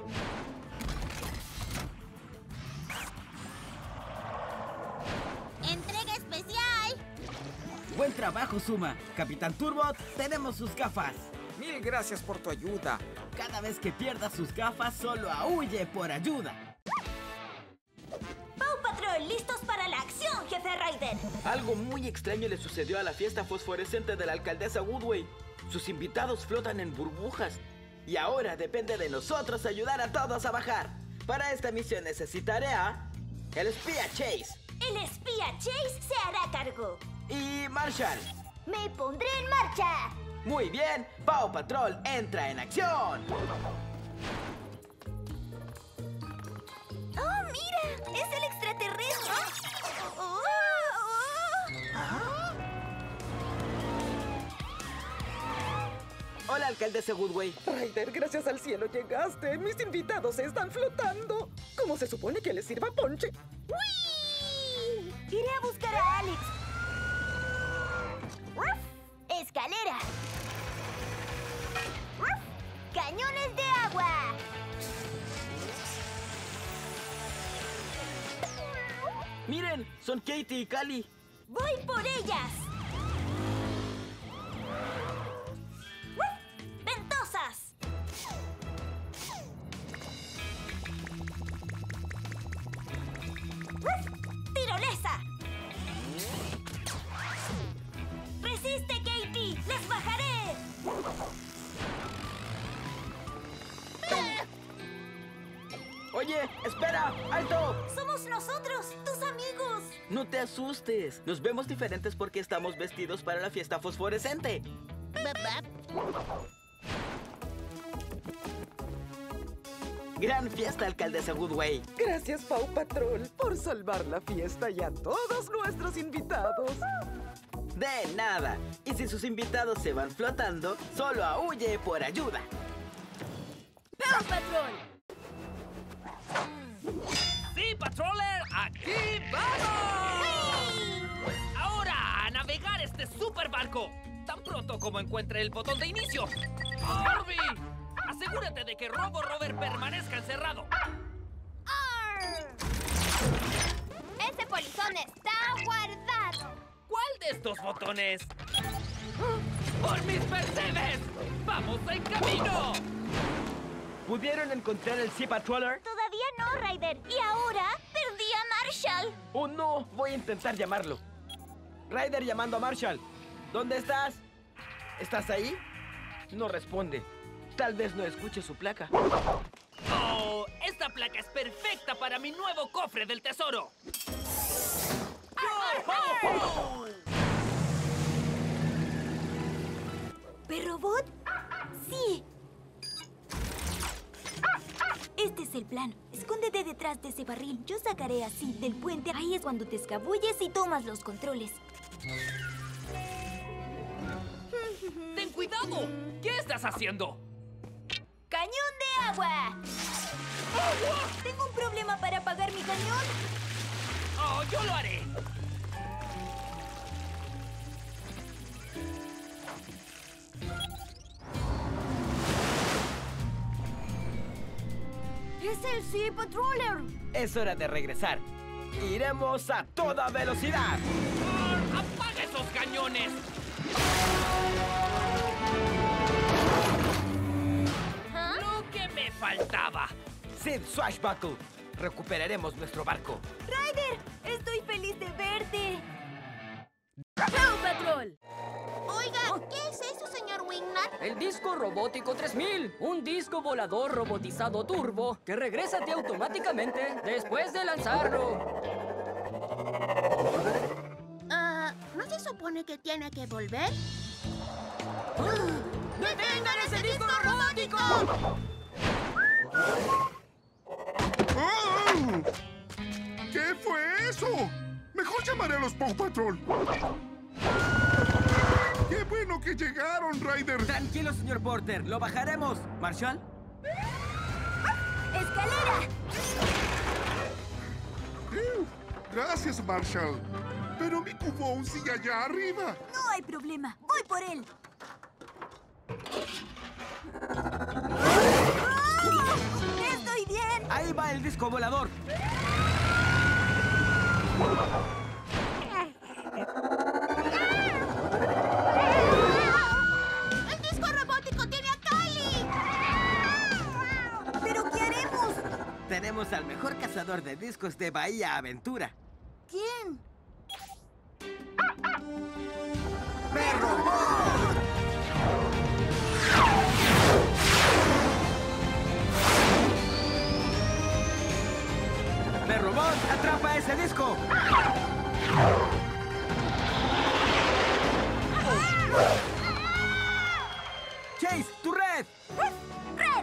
D: ¡Entrega especial!
E: Buen trabajo, Zuma. Capitán Turbot, tenemos sus gafas.
I: Mil gracias por tu ayuda.
E: Cada vez que pierda sus gafas, solo aúlle por ayuda.
D: ¡Paw Patrol, listos para la acción, Jefe Ryder!
G: Algo muy extraño le sucedió a la fiesta fosforescente de la alcaldesa Woodway. Sus invitados flotan en burbujas. Y ahora depende de nosotros ayudar a todos a bajar. Para esta misión necesitaré a... el espía Chase.
D: El espía Chase se hará cargo.
G: Y Marshall.
D: ¡Me pondré en marcha!
G: Muy bien, Paw Patrol entra en acción.
D: ¡Oh, mira! ¡Es el extraterrestre! ¡Oh!
E: ¿Ah?
G: Hola, alcaldesa Woodway.
C: Ryder, gracias al cielo llegaste. Mis invitados están flotando. ¿Cómo se supone que les sirva ponche?
D: ¡Uy! Iré a buscar a Alex. ¡Ruff! Escalera. ¡Ruff! Cañones de agua.
G: Miren, son Katie y Callie.
D: ¡Voy por ellas! ¡Ruff! ¡Ventosas! ¡Ruff! ¡Tirolesa! ¡Resiste, Katie! ¡Les bajaré!
G: Oye, espera, alto.
D: ¡Somos nosotros, tus amigos!
G: No te asustes. Nos vemos diferentes porque estamos vestidos para la fiesta fosforescente. Gran fiesta, alcaldesa Woodway.
C: Gracias, Paw Patrol, por salvar la fiesta y a todos nuestros invitados.
G: De nada. Y si sus invitados se van flotando, solo aúlle por ayuda.
D: ¡Paw Patrol!
Q: ¡Sí, Patroller! ¡Aquí vamos! ¡Sí! ¡Ahora a navegar este super barco! Tan pronto como encuentre el botón de inicio. ¡Orby! Asegúrate de que Robo Rover permanezca encerrado.
D: ¡Arr!
Q: estos botones. ¡Por mis percebes! ¡Vamos en camino!
G: ¿Pudieron encontrar el Sea Patroller?
D: Todavía no, Ryder. Y ahora perdí a Marshall.
G: ¡Oh, no! Voy a intentar llamarlo. Ryder llamando a Marshall. ¿Dónde estás? ¿Estás ahí? No responde. Tal vez no escuche su placa.
Q: ¡Oh! Esta placa es perfecta para mi nuevo cofre del tesoro.
D: ¿Perrobot? Sí. Este es el plan. Escóndete detrás de ese barril. Yo sacaré a Sid del puente. Ahí es cuando te escabulles y tomas los controles.
Q: ¡Ten cuidado! ¿Qué estás haciendo?
D: ¡Cañón de agua! ¡Agua! Tengo un problema para apagar mi cañón.
Q: ¡Oh, yo lo haré!
A: ¡Es el Sea Patroller!
G: Es hora de regresar. ¡Iremos a toda velocidad!
Q: ¡Oh, ¡apaga esos cañones!
A: ¿Ah?
Q: ¡Lo que me faltaba!
G: Sid Swashbuckle, recuperaremos nuestro barco.
D: ¡Ryder! ¡Estoy feliz de verte!
A: ¡Paw Patrol!
B: Oiga, ¿qué es eso, señor Wingnut?
N: El disco robótico tres mil, un disco volador robotizado turbo que regresa a ti automáticamente después de lanzarlo.
B: Ah, ¿no se supone que tiene que volver?
J: ¡Detengan ese disco robótico!
M: ¡Oh! ¿Qué fue eso? Mejor llamaré a los Paw Patrol. ¡Qué bueno que llegaron, Ryder!
E: Tranquilo, señor Porter. Lo bajaremos. ¿Marshall?
D: ¡Escalera!
M: Uh, gracias, Marshall. Pero mi cubón sigue allá arriba.
D: No hay problema. Voy por él. ¡Oh! ¡Estoy bien!
E: Ahí va el disco volador.
B: ¡El disco robótico tiene a Kylie!
D: ¿Pero qué haremos?
E: Tenemos al mejor cazador de discos de Bahía Aventura.
D: ¿Quién?
E: ¡Perrobot! ¡Perrobot, atrapa ese disco! ¡Chase, tu red!
D: ¡Red!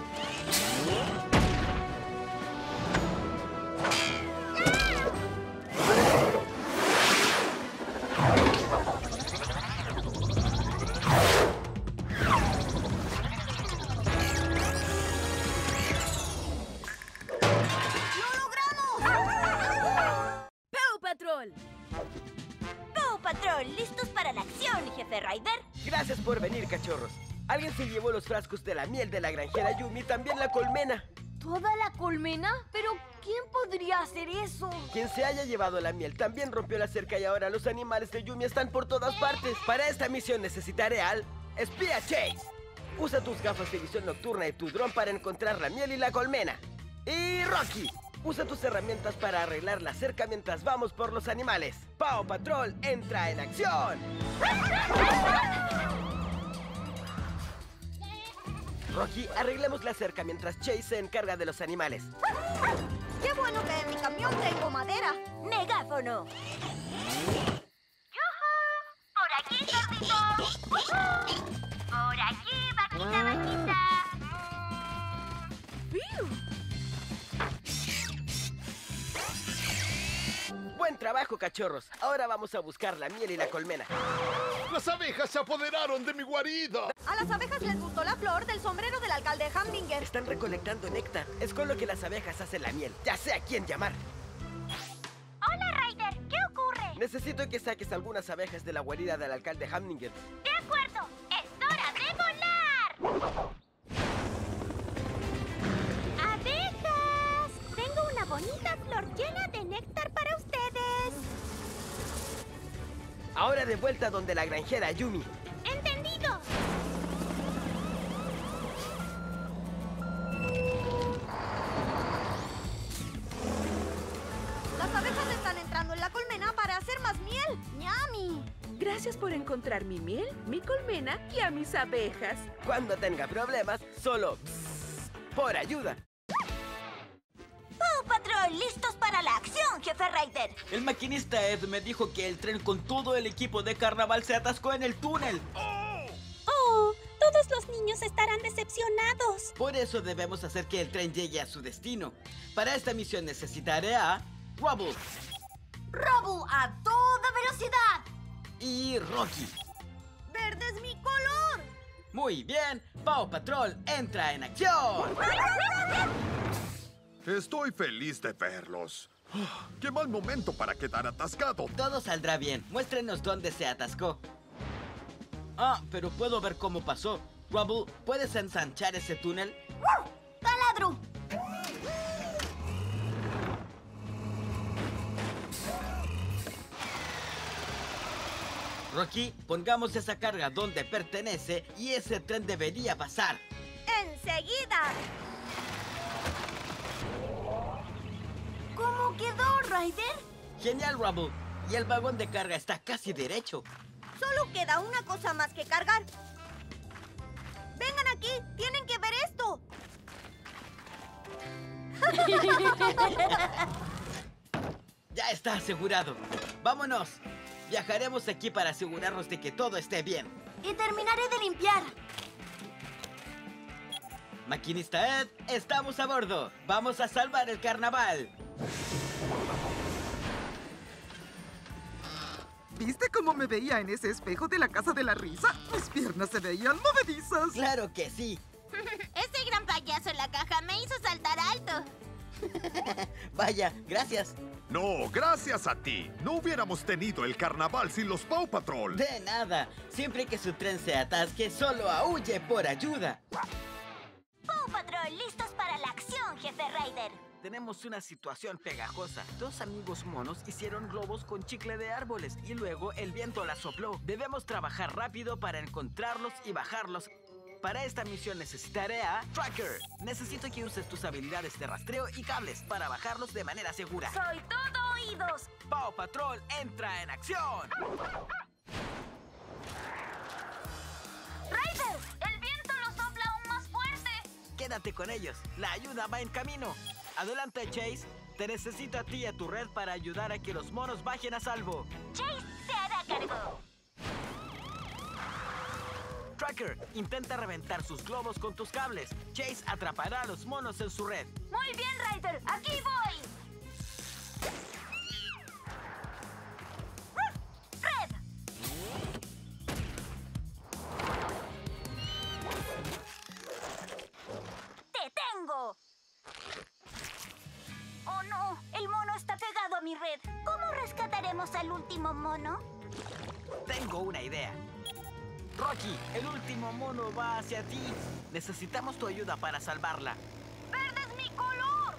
A: Patrol.
D: Paw Patrol, ¿listos para la acción, jefe Ryder?
G: Gracias por venir, cachorros. Alguien se llevó los frascos de la miel de la granjera Yumi y también la colmena.
A: ¿Toda la colmena? ¿Pero quién podría hacer eso?
G: Quien se haya llevado la miel también rompió la cerca y ahora los animales de Yumi están por todas partes. Para esta misión necesitaré al espía Chase. Usa tus gafas de visión nocturna y tu dron para encontrar la miel y la colmena. Y Rocky, usa tus herramientas para arreglar la cerca mientras vamos por los animales. Paw Patrol entra en acción. Rocky, arreglemos la cerca mientras Chase se encarga de los animales.
D: ¡Qué bueno que en mi camión tengo madera! ¡Megáfono! ¡Yujú! ¡Por aquí, cerdito! ¡Por aquí, vaquita, vaquita!
G: Buen trabajo, cachorros. Ahora vamos a buscar la miel y la colmena.
F: ¡Las abejas se apoderaron de mi guarida!
A: A las abejas les gustó la flor del sombrero del alcalde Hamdinger.
G: Están recolectando néctar. Es con lo que las abejas hacen la miel. Ya sé a quién llamar.
D: ¡Hola, Ryder! ¿Qué ocurre?
G: Necesito que saques algunas abejas de la guarida del alcalde Hamdinger.
D: ¡De acuerdo! ¡Es hora de volar!
B: ¡Abejas! Tengo una bonita flor llena de néctar para ustedes.
G: Ahora de vuelta donde la granjera Yumi.
B: ¡Entendido!
A: Las abejas están entrando en la colmena para hacer más miel. ¡Ñami!
R: Gracias por encontrar mi miel, mi colmena y a mis abejas.
G: Cuando tenga problemas, solo psss, por ayuda.
D: ¡Paw Patrol! ¡Listos para la acción, Jefe Ryder!
E: El maquinista Ed me dijo que el tren con todo el equipo de carnaval se atascó en el túnel.
B: ¡Oh! Todos los niños estarán decepcionados.
E: Por eso debemos hacer que el tren llegue a su destino. Para esta misión necesitaré a Rubble.
A: ¡Rubble a toda velocidad!
E: Y Rocky.
A: ¡Verde es mi color!
E: Muy bien, Paw Patrol entra en acción.
M: Estoy feliz de verlos. ¡Qué mal momento para quedar atascado!
E: Todo saldrá bien. Muéstrenos dónde se atascó. Ah, pero puedo ver cómo pasó. Rubble, ¿puedes ensanchar ese túnel?
A: ¡Taladro!
E: Rocky, pongamos esa carga donde pertenece y ese tren debería pasar.
A: ¡Enseguida! ¿Cómo quedó, Ryder?
E: Genial, Rubble. Y el vagón de carga está casi derecho.
A: Solo queda una cosa más que cargar. ¡Vengan aquí! ¡Tienen que ver esto!
E: Ya está asegurado. ¡Vámonos! Viajaremos aquí para asegurarnos de que todo esté bien.
A: Y terminaré de limpiar.
E: Maquinista Ed, estamos a bordo. Vamos a salvar el carnaval.
C: ¿Viste cómo me veía en ese espejo de la casa de la risa? Mis piernas se veían movedizas.
E: Claro que sí.
D: Ese gran payaso en la caja me hizo saltar alto.
E: Vaya, gracias.
M: No, gracias a ti. No hubiéramos tenido el carnaval sin los Paw Patrol.
E: De nada. Siempre que su tren se atasque, solo aúlle por ayuda.
D: Paw Patrol, listos para la acción, Jefe Ryder.
E: Tenemos una situación pegajosa. Dos amigos monos hicieron globos con chicle de árboles y luego el viento la sopló. Debemos trabajar rápido para encontrarlos y bajarlos. Para esta misión necesitaré a Tracker. Necesito que uses tus habilidades de rastreo y cables para bajarlos de manera segura.
D: ¡Soy todo oídos!
E: Paw Patrol entra en acción.
D: ¡Ryder! ¡El viento lo sopla aún más fuerte!
E: Quédate con ellos. La ayuda va en camino. Adelante, Chase. Te necesito a ti y a tu red para ayudar a que los monos bajen a salvo.
D: Chase se hará cargo.
E: Tracker, intenta reventar sus globos con tus cables. Chase atrapará a los monos en su red.
D: Muy bien, Ryder. ¡Aquí voy! ¡Red! ¡Te tengo! ¡Oh, no! El mono está pegado a mi red. ¿Cómo rescataremos al último mono?
E: Tengo una idea. Rocky, el último mono va hacia ti. Necesitamos tu ayuda para salvarla.
A: ¡Verde es mi color!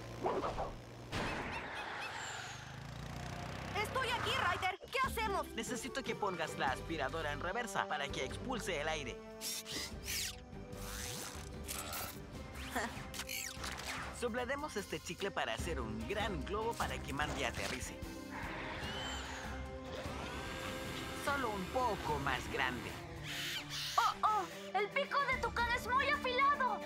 A: Estoy aquí, Ryder. ¿Qué hacemos?
E: Necesito que pongas la aspiradora en reversa para que expulse el aire. Soplaremos este chicle para hacer un gran globo para que Mandy aterrice. Solo un poco más grande.
A: ¡Oh, oh! ¡El pico de tu cara es muy afilado!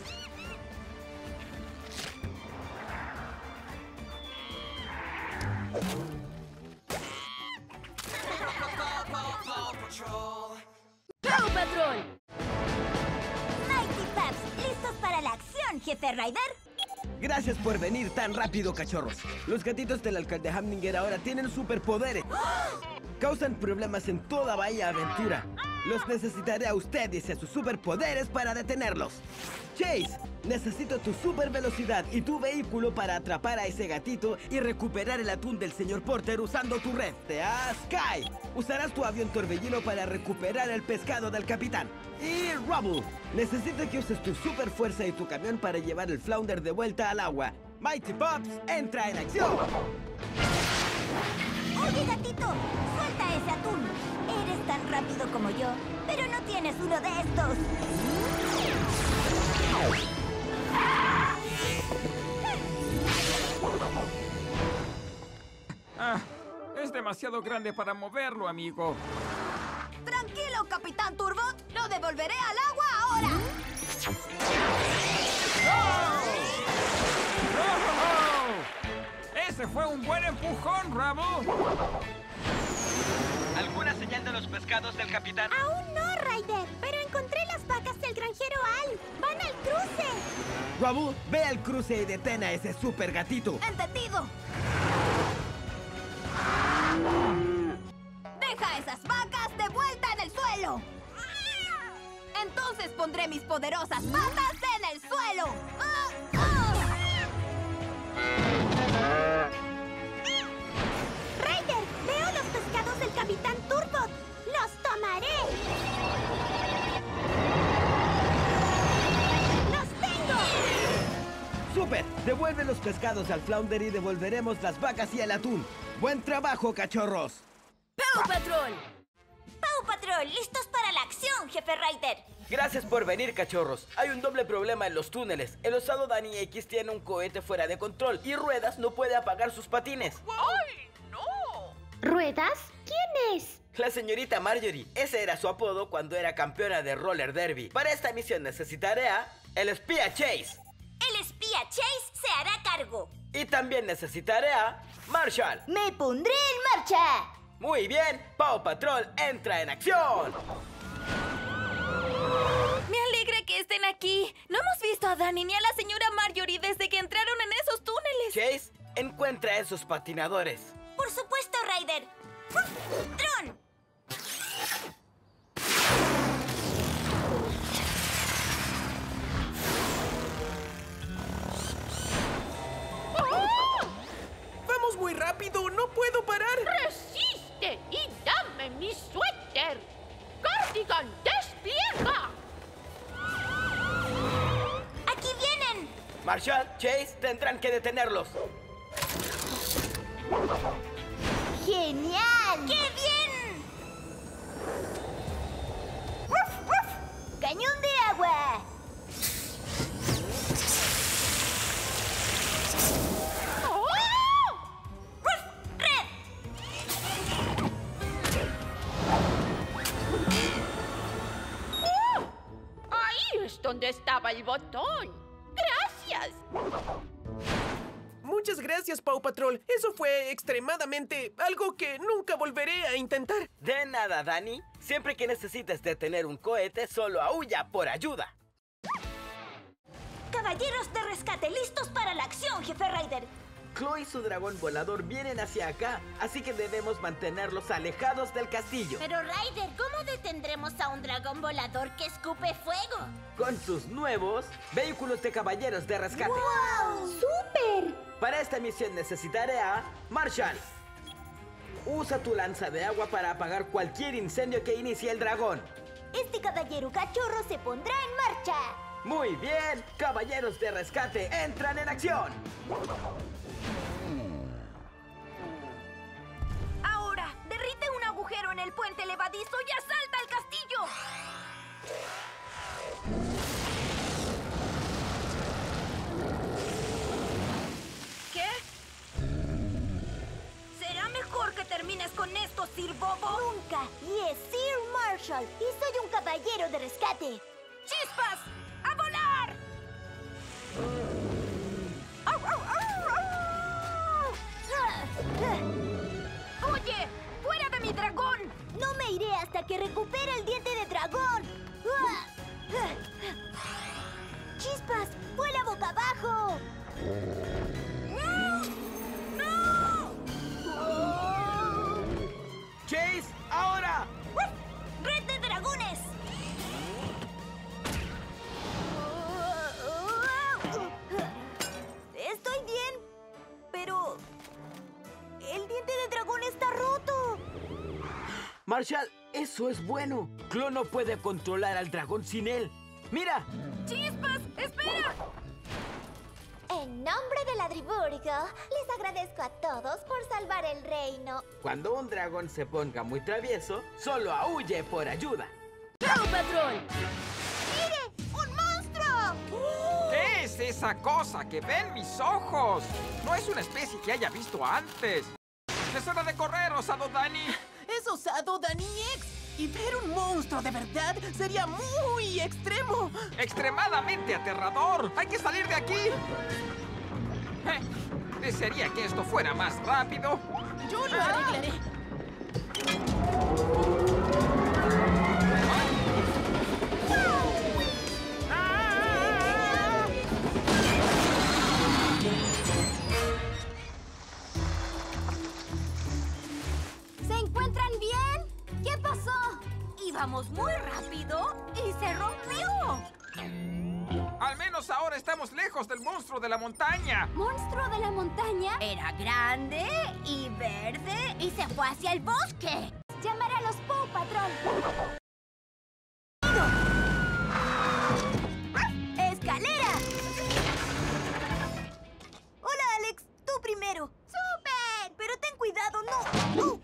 P: ¡Paw Patrol!
D: Mighty Pups, ¿listos para la acción, Jefe Ryder?
E: Gracias por venir tan rápido, cachorros. Los gatitos del alcalde Hamdinger ahora tienen superpoderes. Causan problemas en toda Bahía Aventura. Los necesitaré a ustedes y a sus superpoderes para detenerlos. Chase, necesito tu super velocidad y tu vehículo para atrapar a ese gatito y recuperar el atún del señor Porter usando tu red. Te a Sky, usarás tu avión torbellino para recuperar el pescado del capitán. Y Rubble, necesito que uses tu super fuerza y tu camión para llevar el flounder de vuelta al agua. Mighty Pups entra en acción.
D: Oye, gatito, suelta ese atún. Eres tan rápido como yo, pero no tienes uno de estos.
S: Ah, es demasiado grande para moverlo, amigo.
D: Tranquilo, Capitán Turbot. Lo devolveré al agua ahora.
S: ¡Oh! ¡Ese fue un buen empujón, Rabo!
G: ¿Alguna señal de los pescados del capitán?
B: Aún no, Ryder, pero encontré las vacas del granjero Al. ¡Van al cruce!
E: Rabu, ve al cruce y detén a ese super gatito.
D: ¡Entendido! ¡Deja esas vacas de vuelta en el suelo! Entonces pondré mis poderosas patas en el suelo.
B: Ryder, veo los pescados del Capitán Turbot. ¡Los tomaré! ¡Los tengo!
E: ¡Súper! Devuelve los pescados al Flounder y devolveremos las vacas y el atún. ¡Buen trabajo, cachorros!
D: ¡Paw Patrol! ¡Paw Patrol! ¡Listos para la acción, Jefe Ryder!
G: Gracias por venir, cachorros. Hay un doble problema en los túneles. El osado Danny X tiene un cohete fuera de control y Ruedas no puede apagar sus patines.
B: ¡Ay, no! ¿Ruedas? ¿Quién es?
G: La señorita Marjorie. Ese era su apodo cuando era campeona de roller derby. Para esta misión necesitaré a el espía Chase.
D: El espía Chase se hará cargo.
G: Y también necesitaré a Marshall.
D: ¡Me pondré en marcha!
G: Muy bien, Paw Patrol entra en acción.
A: Me alegra que estén aquí. No hemos visto a Danny ni a la señora Marjorie desde que entraron en esos túneles.
G: Chase, encuentra a esos patinadores.
D: Por supuesto, Ryder. ¡Tron!
J: ¡Oh! ¡Vamos muy rápido! ¡No puedo parar!
R: ¡Resiste y dame mi suéter! ¡Cardigan, despliega!
D: ¡Aquí vienen!
G: Marshall, Chase, tendrán que detenerlos.
D: ¡Genial! ¡Qué bien! ¡Uf, uf! ¡Cañón de agua!
R: ¡Oh!
D: ¡Uf! ¡Red!
R: ¡Oh! Ahí es donde estaba el botón. ¡Gracias!
J: Muchas gracias, Paw Patrol. Eso fue extremadamente algo que nunca volveré a intentar.
G: De nada, Danny. Siempre que necesites detener un cohete, solo aúlla por ayuda.
D: Caballeros de rescate, listos para la acción, Jefe Ryder.
G: Chloe y su dragón volador vienen hacia acá, así que debemos mantenerlos alejados del castillo.
D: Pero Ryder, ¿cómo detendremos a un dragón volador que escupe fuego?
G: Con sus nuevos vehículos de caballeros de rescate.
D: ¡Wow!
B: ¡Súper!
G: Para esta misión necesitaré a Marshall. Usa tu lanza de agua para apagar cualquier incendio que inicie el dragón.
D: Este caballero cachorro se pondrá en marcha.
G: Muy bien, caballeros de rescate, entran en acción.
D: Ahora, derrite un agujero en el puente levadizo y asalta el castillo. ¿Qué? ¿Será mejor que termines con esto, Sir Bobo? Nunca. Y es Sir Marshall. Y soy un caballero de rescate. ¡Chispas! ¡A volar! ¡Au, au, au, au! ¡Oye! ¡Fuera de mi dragón! No me iré hasta que recupere el diente de dragón. ¡Chispas! ¡Vuela boca abajo! ¡No! ¡No!
G: ¡Chase! ¡Ahora!
D: ¡Red de dragones! Estoy bien, pero el diente de dragón está roto.
G: Marshall, eso es bueno. Clo no puede controlar al dragón sin él. ¡Mira!
D: ¡Chispas! ¡Espera! En nombre de la Dribúrico, les agradezco
B: agradezco a todos por salvar el reino.
E: Cuando un dragón se ponga muy travieso, solo aúlle por ayuda.
P: ¡Paw Patrol!
D: ¡Mire! ¡Un monstruo!
S: ¿Qué es esa cosa que ven mis ojos? No es una especie que haya visto antes. ¡Es hora de correr, osado Dani!
J: ¡Es osado Dani X! Y ver un monstruo de verdad sería muy extremo.
S: ¡Extremadamente aterrador! ¡Hay que salir de aquí! Eh, desearía que esto fuera más rápido.
J: Yo lo arreglaré.
A: ¿Se encuentran bien? ¿Qué pasó?
D: Íbamos muy rápido y se rompió.
S: Al menos ahora estamos lejos del monstruo de la montaña.
A: ¿Monstruo de la montaña?
D: Era grande y verde y se fue hacia el bosque.
A: Llamaré a los Paw Patrol.
D: ¡Escalera! Hola, Alex. Tú primero. ¡Súper! Pero ten cuidado, no.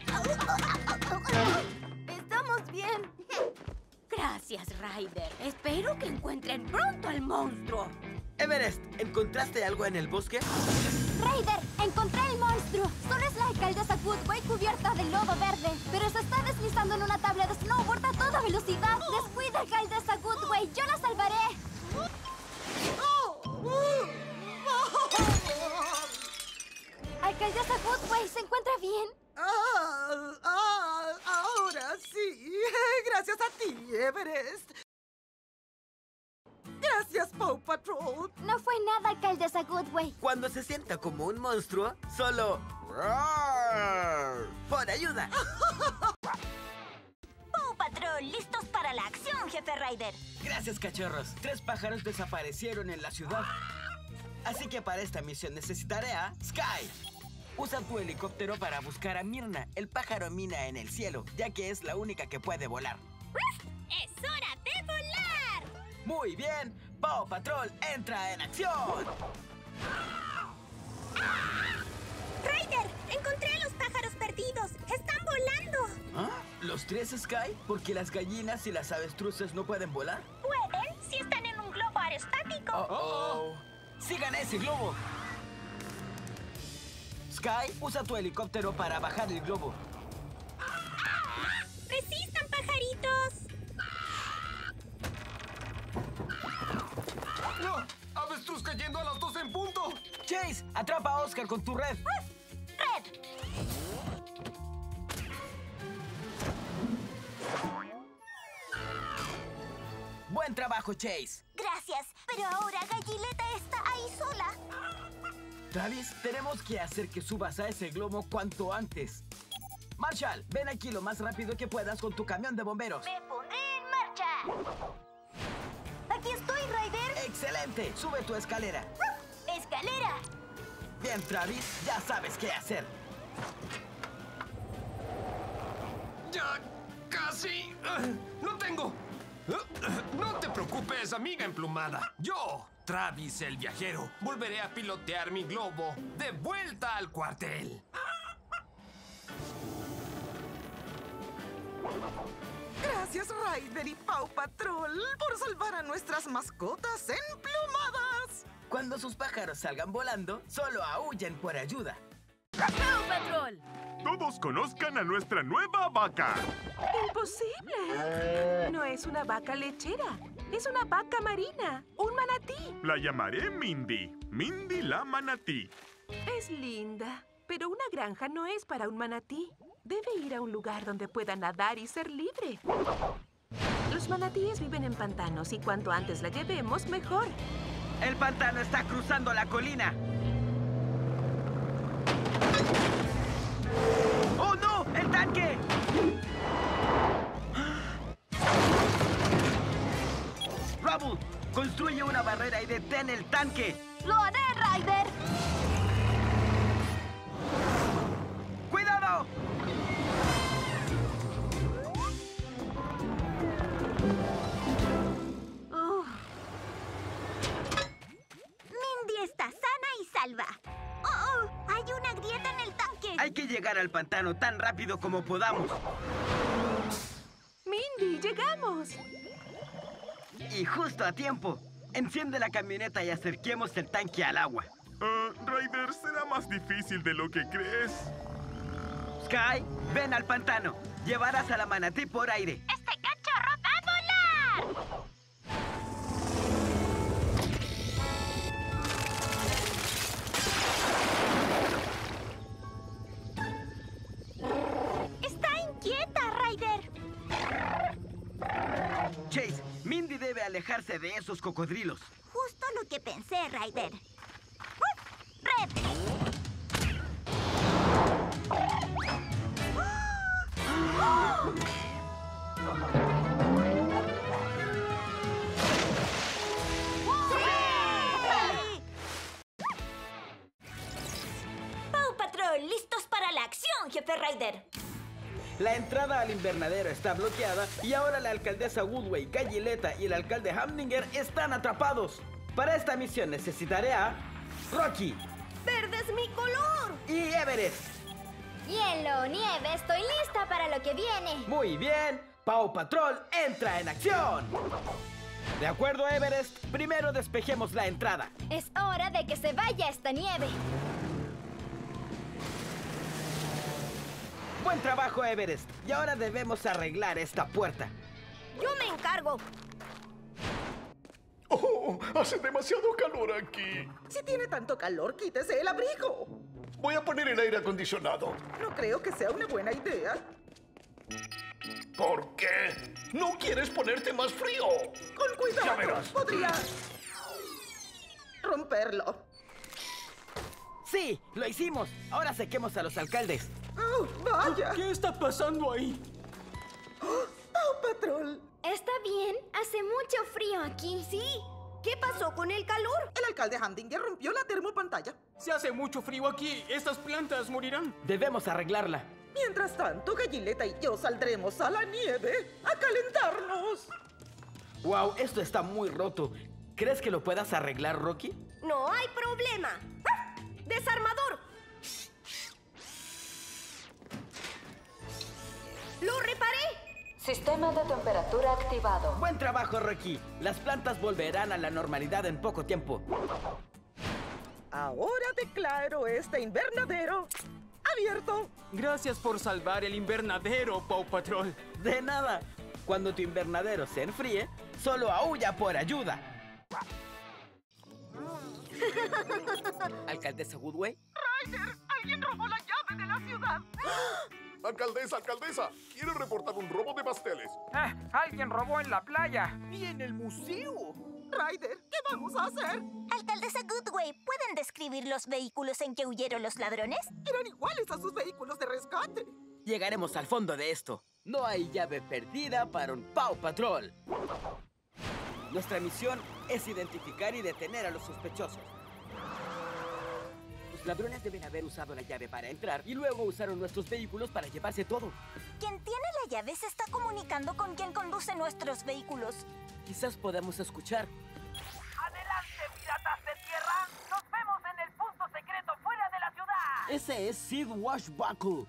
A: Estamos bien.
D: Gracias, Ryder. Espero que encuentren pronto al monstruo.
E: Everest, ¿encontraste algo en el bosque?
A: Ryder, encontré el monstruo. Solo es la alcaldesa Goodway cubierta de lodo verde, pero se está deslizando en una tabla de snowboard a toda velocidad. Descuida, alcaldesa Goodway. Yo la salvaré. Alcaldesa Goodway, ¿se encuentra bien?
C: Ah, ah, ahora sí. Gracias a ti, Everest. Gracias, Paw Patrol.
A: No fue nada, alcaldesa Goodway.
E: Cuando se sienta como un monstruo, solo... ¡roar! ¡Por ayuda!
D: Paw Patrol, listos para la acción, jefe Ryder.
E: Gracias, cachorros. Tres pájaros desaparecieron en la ciudad. Así que para esta misión necesitaré a Sky. Usa tu helicóptero para buscar a Mirna, el pájaro mina en el cielo, ya que es la única que puede volar.
B: ¡Es hora de volar!
E: Muy bien, Paw Patrol entra en acción.
B: ¡Ryder! ¡Encontré a los pájaros perdidos! ¡Están volando!
E: ¿Ah? ¿Los tres, Sky? ¿Porque las gallinas y las avestruces no pueden volar?
B: ¿Pueden? Si están en un globo aerostático.
E: Oh, oh. ¡Sigan ese globo! Sky, usa tu helicóptero para bajar el globo.
B: ¡Resistan, pajaritos!
L: ¡No! ¡Avestruz cayendo a las dos en punto!
E: Chase, atrapa a Oscar con tu red.
D: ¡Red!
E: Buen trabajo, Chase.
D: Gracias, pero ahora Gallileta está ahí sola.
E: Travis, tenemos que hacer que subas a ese globo cuanto antes. Marshall, ven aquí lo más rápido que puedas con tu camión de bomberos.
D: ¡Me pondré en marcha! ¡Aquí estoy, Ryder!
E: ¡Excelente! ¡Sube tu escalera!
D: ¡Escalera!
E: Bien, Travis, ya sabes qué hacer.
L: ¡Ya casi! ¡Lo tengo! No te preocupes, amiga emplumada. Yo, Travis el viajero, volveré a pilotear mi globo de vuelta al cuartel.
C: Gracias, Ryder y Paw Patrol, por salvar a nuestras mascotas emplumadas.
E: Cuando sus pájaros salgan volando, solo aúllen por ayuda.
P: ¡Paw Patrol!
M: Todos conozcan a nuestra nueva vaca.
T: ¡Imposible! No es una vaca lechera. Es una vaca marina. Un manatí.
M: La llamaré Mindy. Mindy la manatí.
T: Es linda, pero una granja no es para un manatí. Debe ir a un lugar donde pueda nadar y ser libre. Los manatíes viven en pantanos y cuanto antes la llevemos, mejor.
E: El pantano está cruzando la colina. ¡Oh, no! ¡El tanque! Rubble, construye una barrera y detén el tanque.
A: ¡Lo haré, Ryder!
E: ¡Cuidado!
D: Oh. Mindy está sana y salva. ¡Oh, oh! Hay una
E: Hay que llegar al pantano tan rápido como podamos.
T: Mindy, llegamos.
E: Y justo a tiempo. Enciende la camioneta y acerquemos el tanque al agua.
M: Uh, Ryder, será más difícil de lo que crees.
E: Sky, ven al pantano. Llevarás a la manatí por aire.
B: ¡Este cachorro va a volar! Está inquieta, Ryder.
E: Chase, Mindy debe alejarse de esos cocodrilos.
D: Justo lo que pensé, Ryder. ¡Red! ¡Paw Patrol! ¡Listos para la acción, Jefe Ryder!
E: La entrada al invernadero está bloqueada y ahora la alcaldesa Woodway, Gallileta y el alcalde Hamdinger están atrapados. Para esta misión necesitaré a Rocky.
D: ¡Verde es mi color!
E: Y Everest.
A: Hielo, nieve, estoy lista para lo que viene.
E: Muy bien, Paw Patrol entra en acción. De acuerdo, Everest, primero despejemos la entrada.
A: Es hora de que se vaya esta nieve.
E: Buen trabajo, Everest. Y ahora debemos arreglar esta puerta.
D: Yo me encargo.
F: ¡Oh! Hace demasiado calor aquí.
C: Si tiene tanto calor, quítese el abrigo.
F: Voy a poner el aire acondicionado.
C: No creo que sea una buena idea.
F: ¿Por qué? ¿No quieres ponerte más frío?
C: Con cuidado.
F: Ya verás.
C: Podría romperlo.
E: Sí, lo hicimos. Ahora sequemos a los alcaldes.
C: ¡Oh, vaya!
N: ¿Qué está pasando ahí?
C: ¡Oh, Paw Patrol!
A: Está bien, hace mucho frío aquí.
D: Sí. ¿Qué pasó con el calor?
C: El alcalde Hamdinger rompió la termopantalla.
N: Si hace mucho frío aquí, estas plantas morirán.
E: Debemos arreglarla.
C: Mientras tanto, Gallileta y yo saldremos a la nieve a calentarnos.
E: Wow, esto está muy roto. ¿Crees que lo puedas arreglar, Rocky?
D: No hay problema. ¡Desarmador! ¡Lo reparé!
U: Sistema de temperatura activado.
E: Buen trabajo, Rocky. Las plantas volverán a la normalidad en poco tiempo.
C: Ahora declaro este invernadero abierto.
N: Gracias por salvar el invernadero, Paw Patrol.
E: De nada. Cuando tu invernadero se enfríe, solo aúlla por ayuda. ¿Alcaldesa Woodway?
C: ¡Ryder! ¡Alguien robó la llave de la ciudad!
M: Alcaldesa, alcaldesa, quiero reportar un robo de pasteles.
S: Ah, alguien robó en la playa.
C: Y en el museo. Ryder, ¿qué vamos a hacer?
D: Alcaldesa Goodway, ¿pueden describir los vehículos en que huyeron los ladrones?
C: Eran iguales a sus vehículos de rescate.
E: Llegaremos al fondo de esto. No hay llave perdida para un Paw Patrol. Nuestra misión es identificar y detener a los sospechosos. Los ladrones deben haber usado la llave para entrar y luego usaron nuestros vehículos para llevarse todo.
D: Quien tiene la llave se está comunicando con quien conduce nuestros vehículos.
E: Quizás podamos escuchar.
V: ¡Adelante, piratas de tierra! ¡Nos vemos en el punto secreto fuera de la ciudad!
E: Ese es Sid Washbuckle.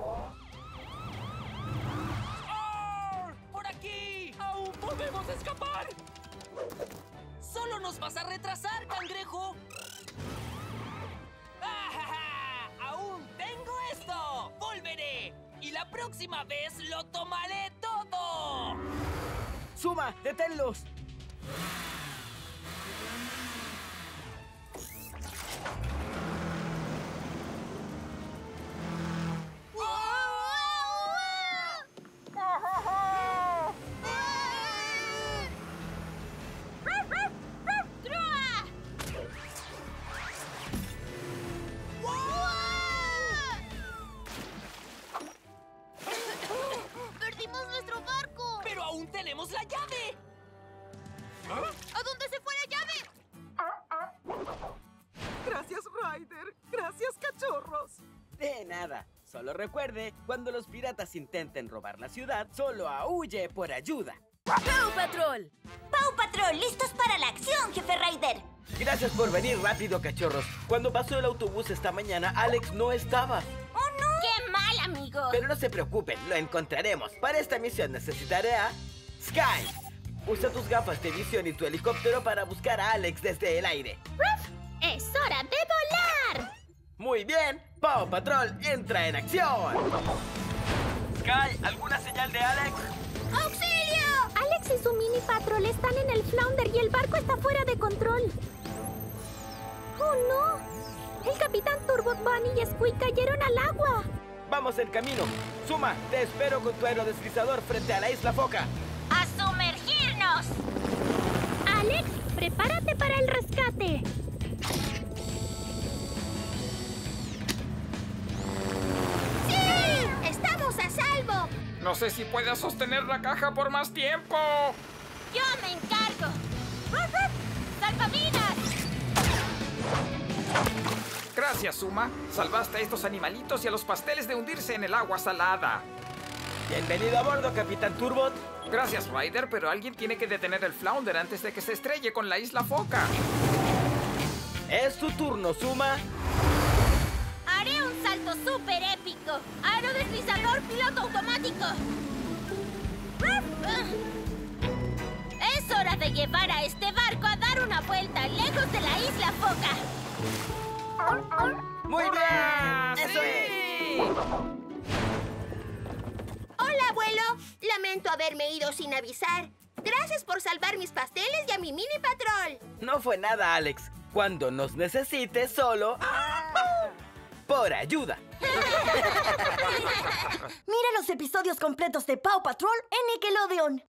Q: ¡Oh! ¡Por aquí! ¡Aún podemos escapar! ¡Solo nos vas a retrasar, cangrejo! ¡Ah, ¡aún tengo esto! ¡Volveré! ¡Y la próxima vez lo tomaré todo!
E: ¡Suma! ¡Deténlos!
A: ¡Perdimos nuestro barco!
Q: ¡Pero aún tenemos la llave!
A: ¿A dónde se fue la llave?
C: Gracias, Ryder. Gracias, cachorros.
E: De nada. Solo recuerde, cuando los piratas intenten robar la ciudad, solo aúlle por ayuda.
D: ¡Paw Patrol! ¡Paw Patrol! ¡Listos para la acción, Jefe Ryder!
E: Gracias por venir rápido, cachorros. Cuando pasó el autobús esta mañana, Alex no estaba.
D: ¡Oh, no! amigo.
E: Pero no se preocupen, lo encontraremos. Para esta misión necesitaré a Sky. Usa tus gafas de visión y tu helicóptero para buscar a Alex desde el aire.
B: ¡Ruff! ¡Es hora de volar!
E: Muy bien, Paw Patrol entra en acción. Sky, ¿alguna señal de Alex?
B: ¡Auxilio! Alex y su mini patrol están en el flounder y el barco está fuera de control. ¡Oh, no! El Capitán Turbot, Bunny y Squeak cayeron al agua.
E: Vamos en camino. Zuma, te espero con tu aerodeslizador frente a la Isla Foca.
D: ¡A sumergirnos!
B: Alex, prepárate para el rescate. ¡Sí! ¡Estamos a salvo!
S: No sé si pueda sostener la caja por más tiempo.
D: ¡Yo me encargo! ¡Salvavidas!
S: Gracias, Zuma. Salvaste a estos animalitos y a los pasteles de hundirse en el agua salada.
E: Bienvenido a bordo, Capitán Turbot.
S: Gracias, Ryder, pero alguien tiene que detener el flounder antes de que se estrelle con la Isla Foca.
E: Es tu turno, Zuma.
D: Haré un salto súper épico. Aerodeslizador piloto automático. Es hora de llevar a este barco a dar una vuelta lejos de la Isla Foca.
E: ¡Muy bien! ¡Eso es!
B: Hola, abuelo. Lamento haberme ido sin avisar. Gracias por salvar mis pasteles y a mi mini patrol.
E: No fue nada, Alex. Cuando nos necesites, solo... por ayuda.
A: Mira los episodios completos de Paw Patrol en Nickelodeon.